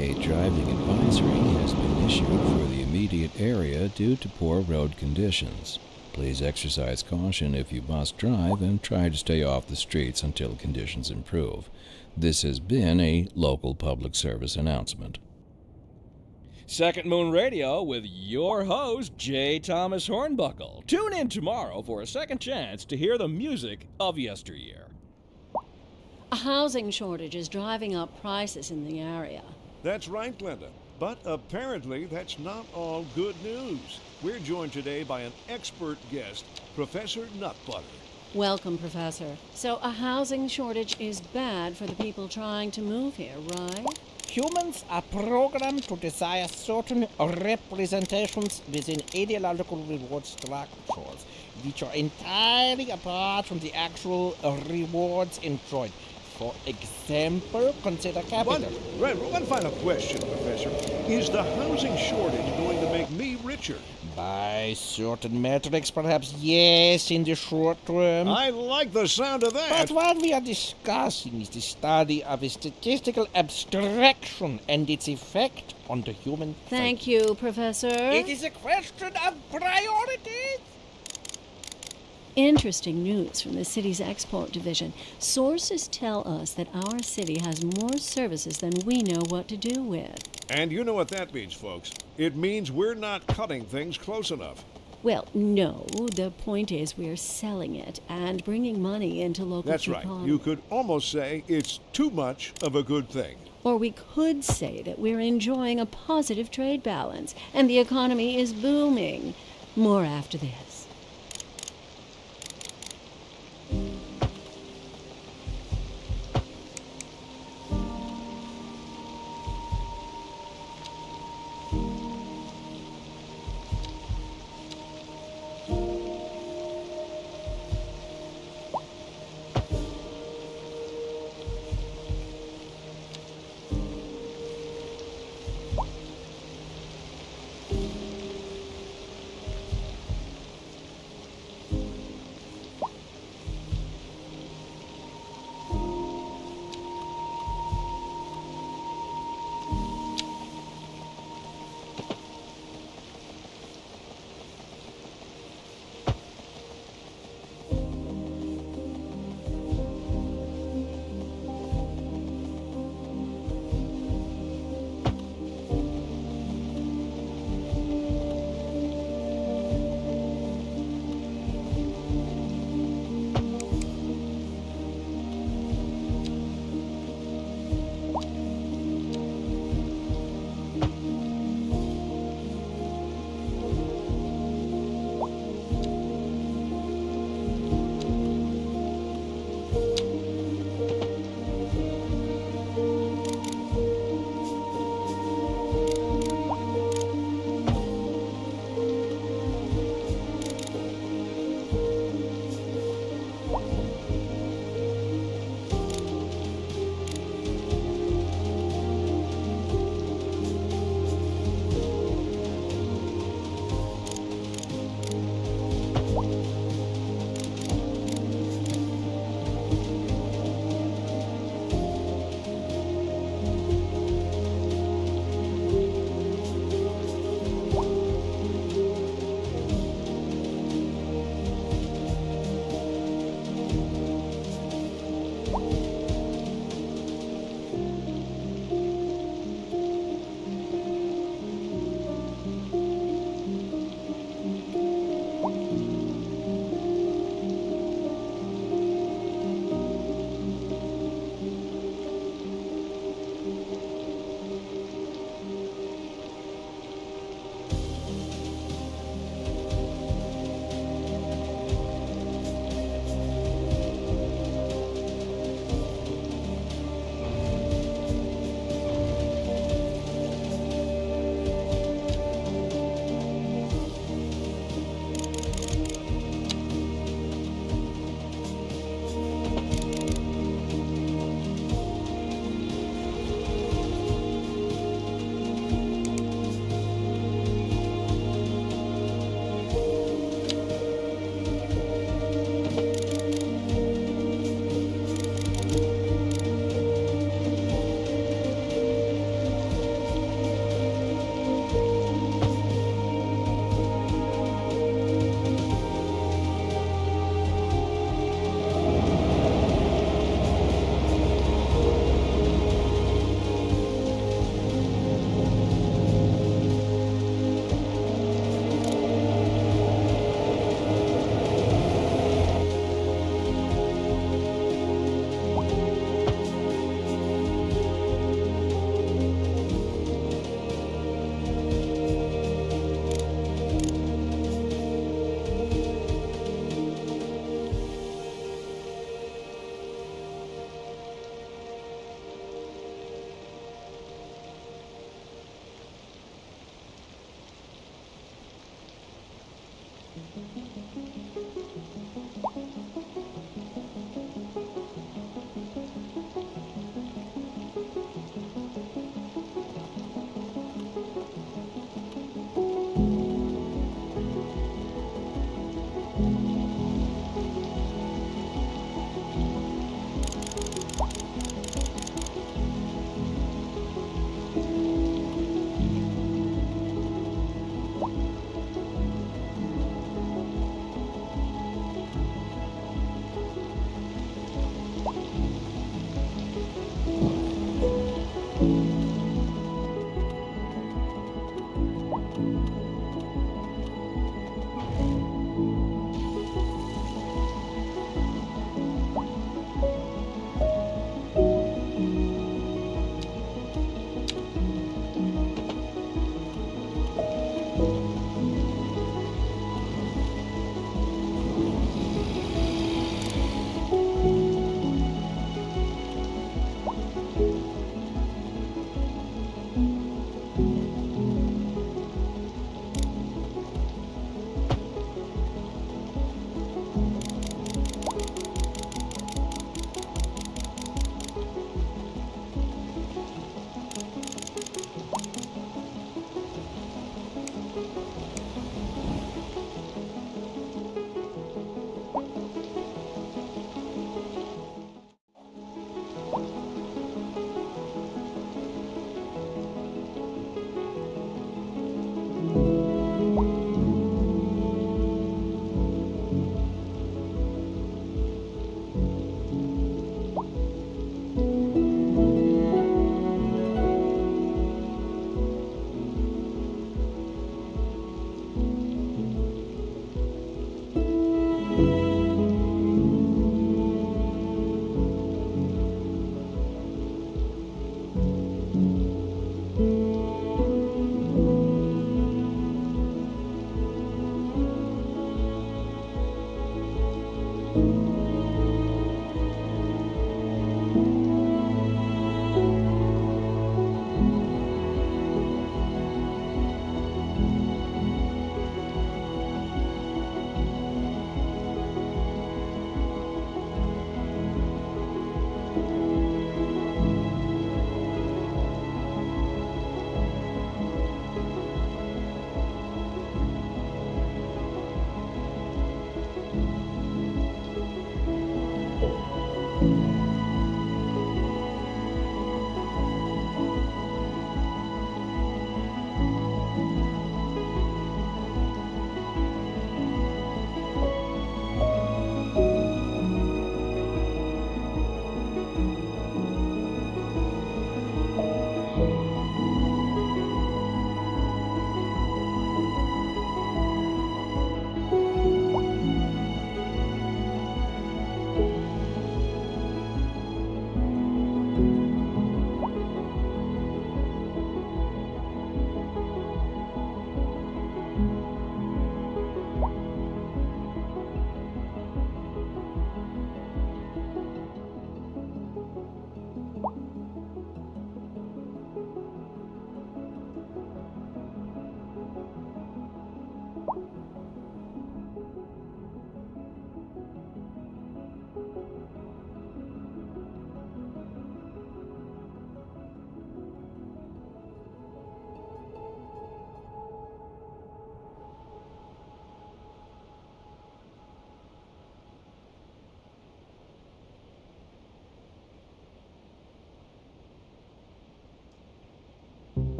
A driving advisory has been issued for the immediate area due to poor road conditions. Please exercise caution if you must drive and try to stay off the streets until conditions improve. This has been a local public service announcement. Second Moon Radio with your host, J. Thomas Hornbuckle. Tune in tomorrow for a second chance to hear the music of yesteryear. A housing shortage is driving up prices in the area. That's right, Glenda. But apparently that's not all good news. We're joined today by an expert guest, Professor Nutbutter. Welcome, Professor. So a housing shortage is bad for the people trying to move here, right? Humans are programmed to desire certain representations within ideological reward structures, which are entirely apart from the actual rewards enjoyed. For example, consider capital. One, one final question, Professor. Is the housing shortage going to make me richer? By certain metrics, perhaps yes, in the short term. I like the sound of that. But what we are discussing is the study of a statistical abstraction and its effect on the human Thank psyche. you, Professor. It is a question of priorities. Interesting news from the city's export division. Sources tell us that our city has more services than we know what to do with. And you know what that means, folks. It means we're not cutting things close enough. Well, no. The point is we're selling it and bringing money into local That's right. You could almost say it's too much of a good thing. Or we could say that we're enjoying a positive trade balance and the economy is booming. More after this.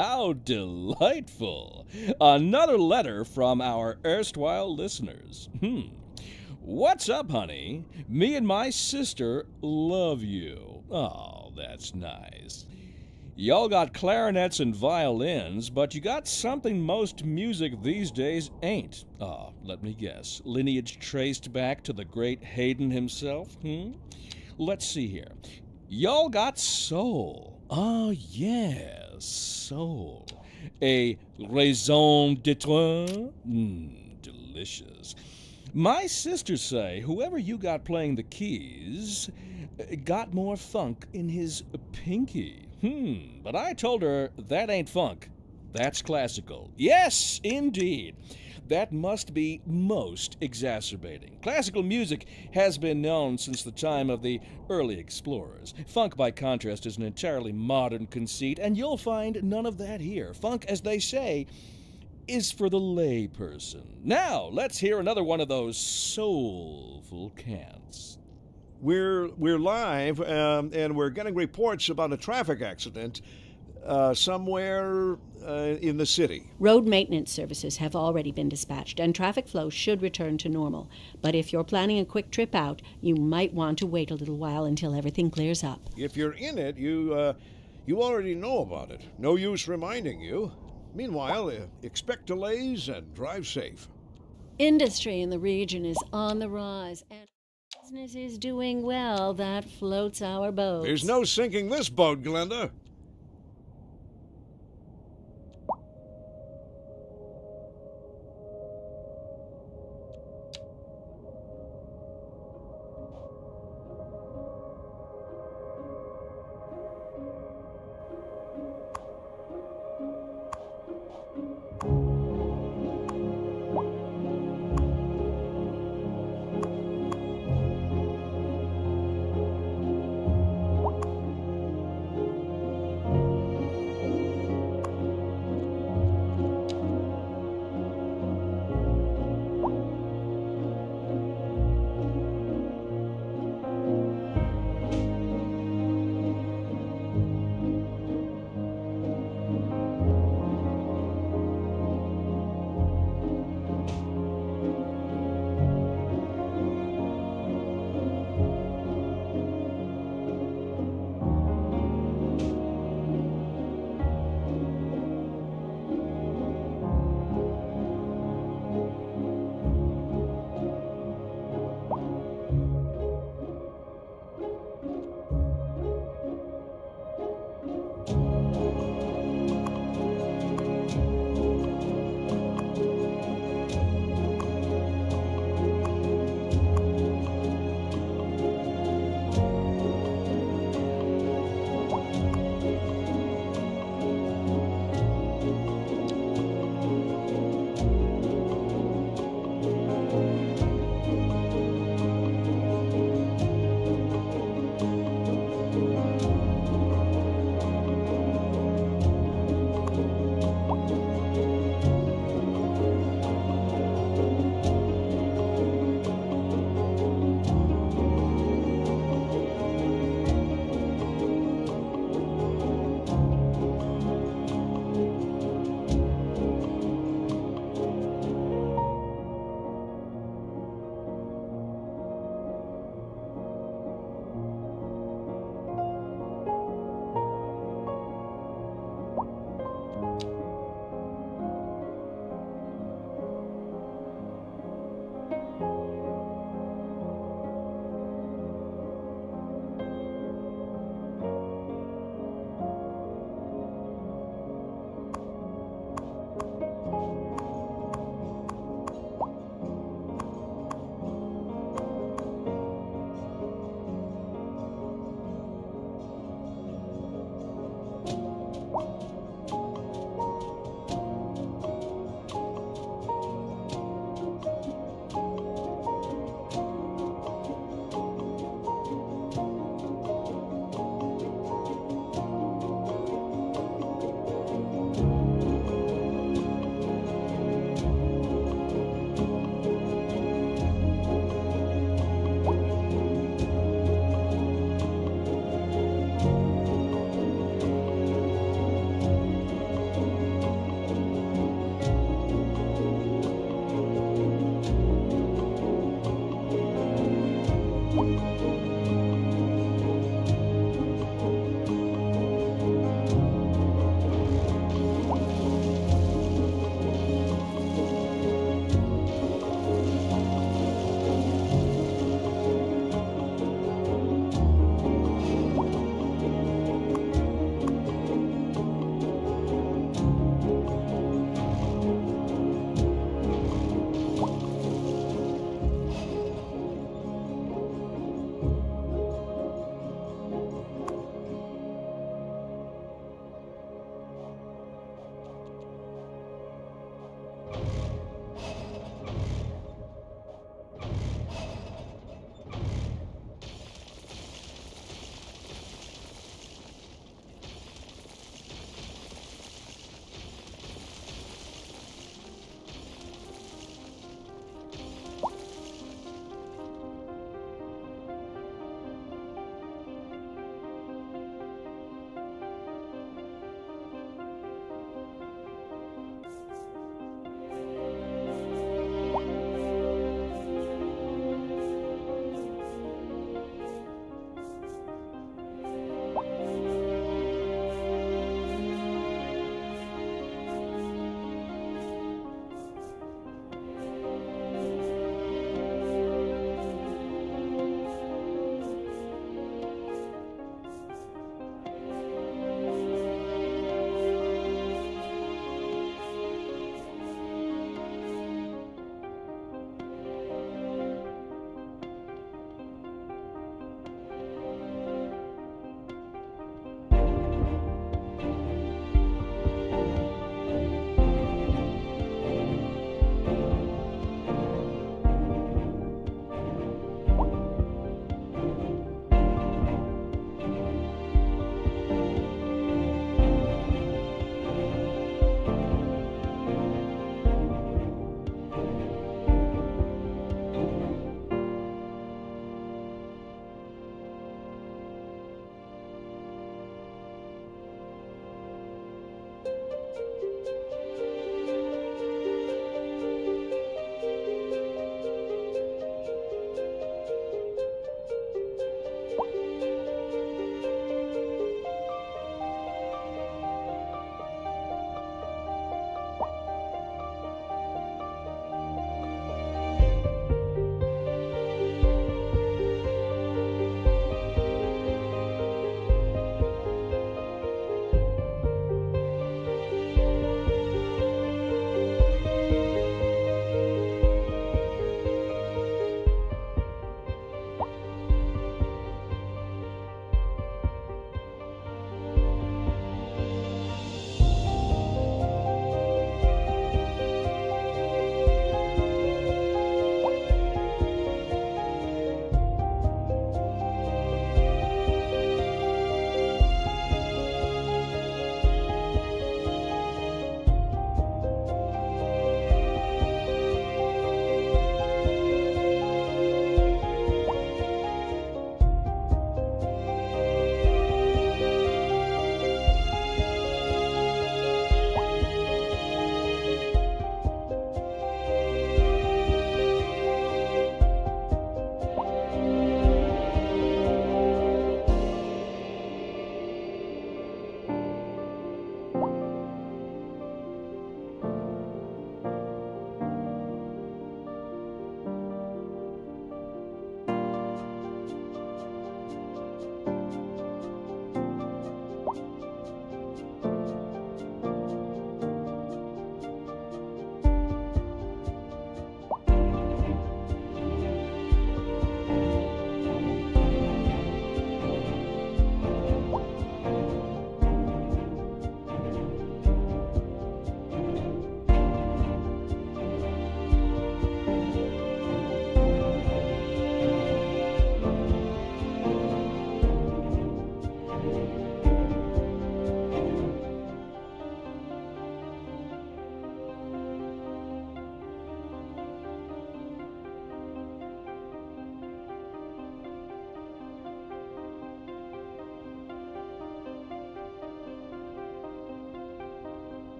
How delightful. Another letter from our erstwhile listeners. Hmm. What's up, honey? Me and my sister love you. Oh, that's nice. Y'all got clarinets and violins, but you got something most music these days ain't. Oh, let me guess. Lineage traced back to the great Haydn himself, hmm? Let's see here. Y'all got soul. Oh, yes, soul. A raison d'etre? Mmm, delicious. My sisters say whoever you got playing the keys got more funk in his pinky. Hmm, but I told her that ain't funk. That's classical. Yes, indeed. That must be most exacerbating. Classical music has been known since the time of the early explorers. Funk, by contrast, is an entirely modern conceit, and you'll find none of that here. Funk, as they say, is for the lay person. Now, let's hear another one of those soulful cants. We're, we're live, um, and we're getting reports about a traffic accident uh, somewhere uh, in the city. Road maintenance services have already been dispatched, and traffic flow should return to normal. But if you're planning a quick trip out, you might want to wait a little while until everything clears up. If you're in it, you, uh, you already know about it. No use reminding you. Meanwhile, uh, expect delays and drive safe. Industry in the region is on the rise, and business is doing well. That floats our boat. There's no sinking this boat, Glenda.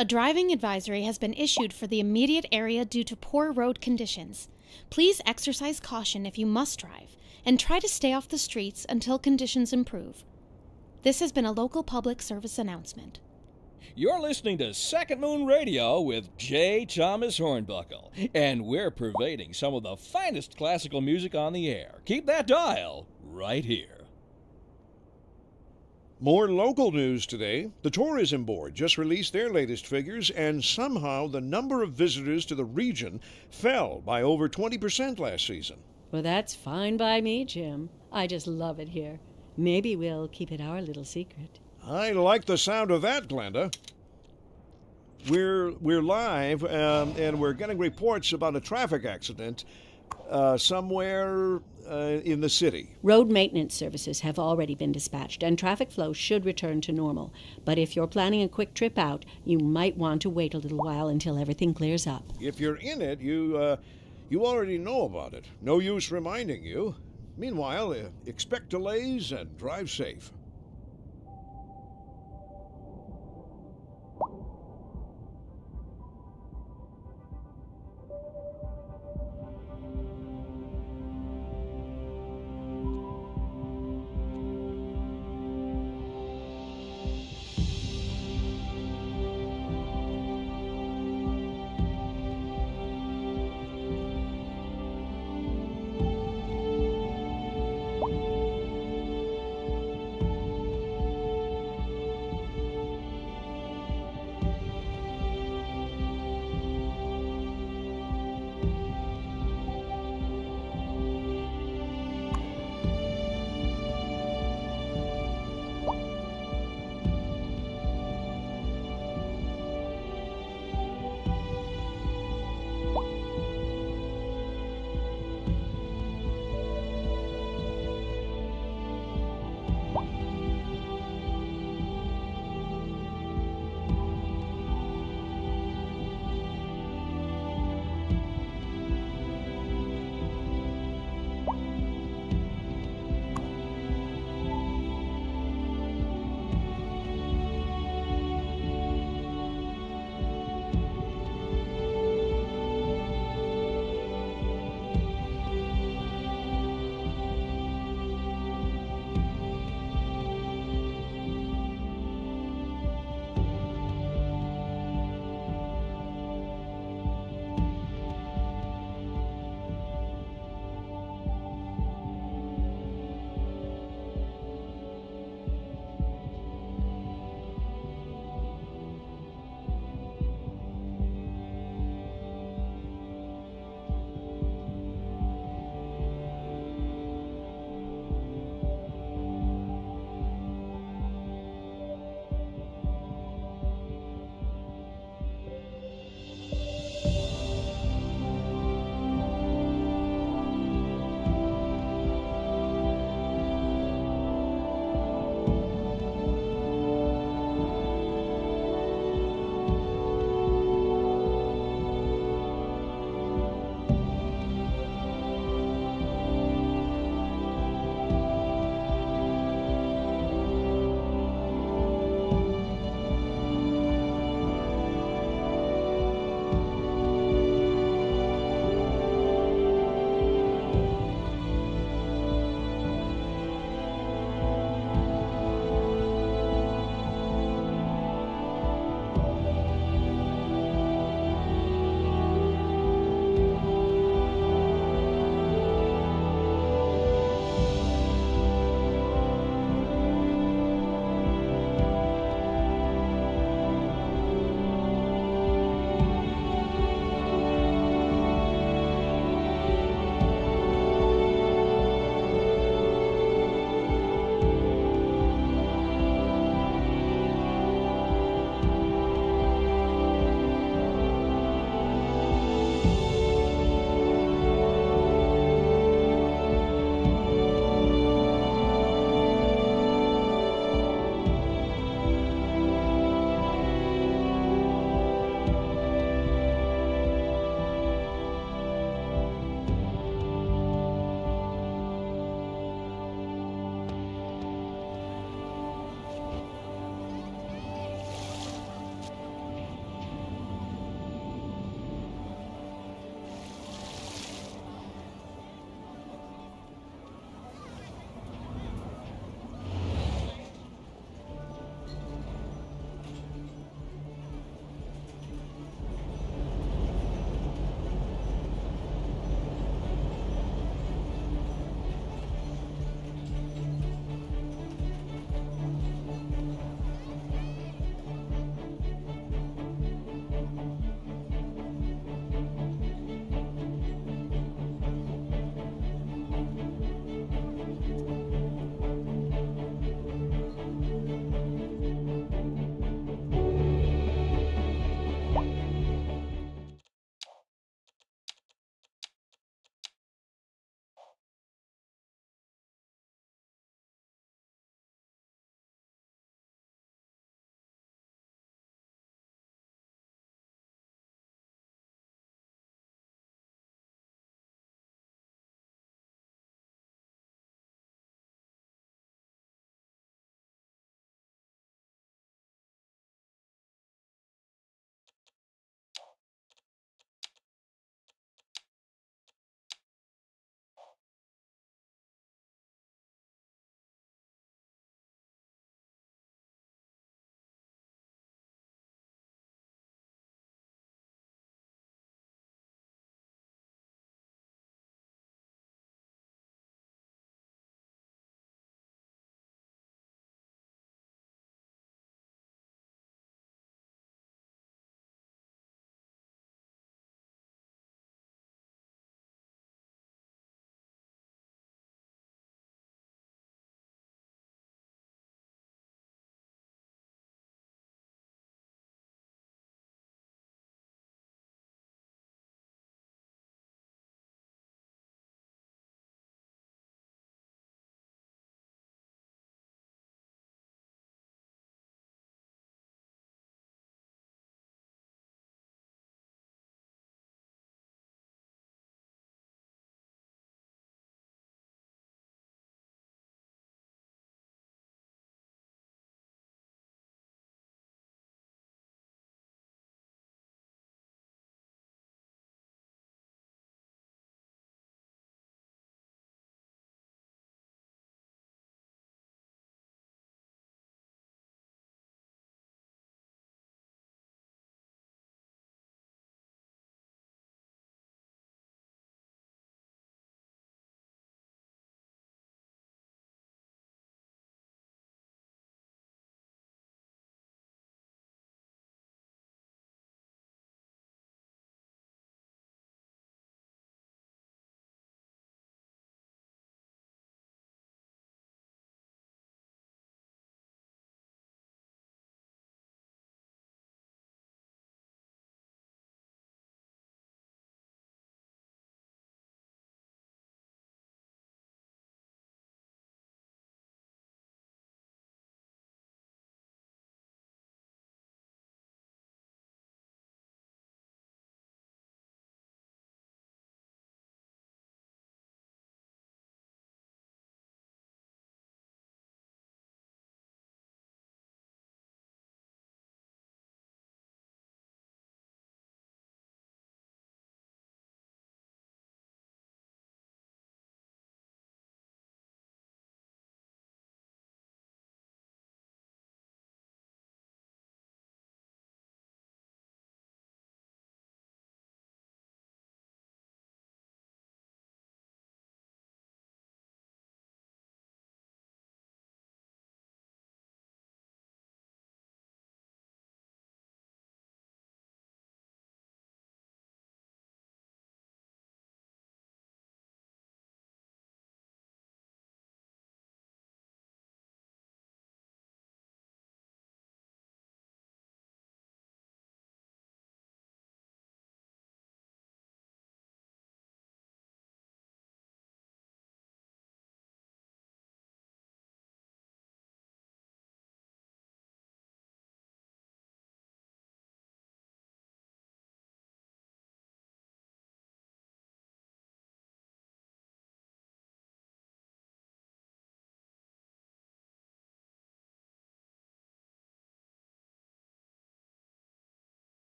A driving advisory has been issued for the immediate area due to poor road conditions. Please exercise caution if you must drive, and try to stay off the streets until conditions improve. This has been a local public service announcement. You're listening to Second Moon Radio with J. Thomas Hornbuckle, and we're pervading some of the finest classical music on the air. Keep that dial right here. More local news today. The Tourism Board just released their latest figures, and somehow the number of visitors to the region fell by over twenty percent last season. Well, that's fine by me, Jim. I just love it here. Maybe we'll keep it our little secret. I like the sound of that, Glenda. We're, we're live, um, and we're getting reports about a traffic accident uh, somewhere uh, in the city. Road maintenance services have already been dispatched, and traffic flow should return to normal. But if you're planning a quick trip out, you might want to wait a little while until everything clears up. If you're in it, you, uh, you already know about it. No use reminding you. Meanwhile, uh, expect delays and drive safe.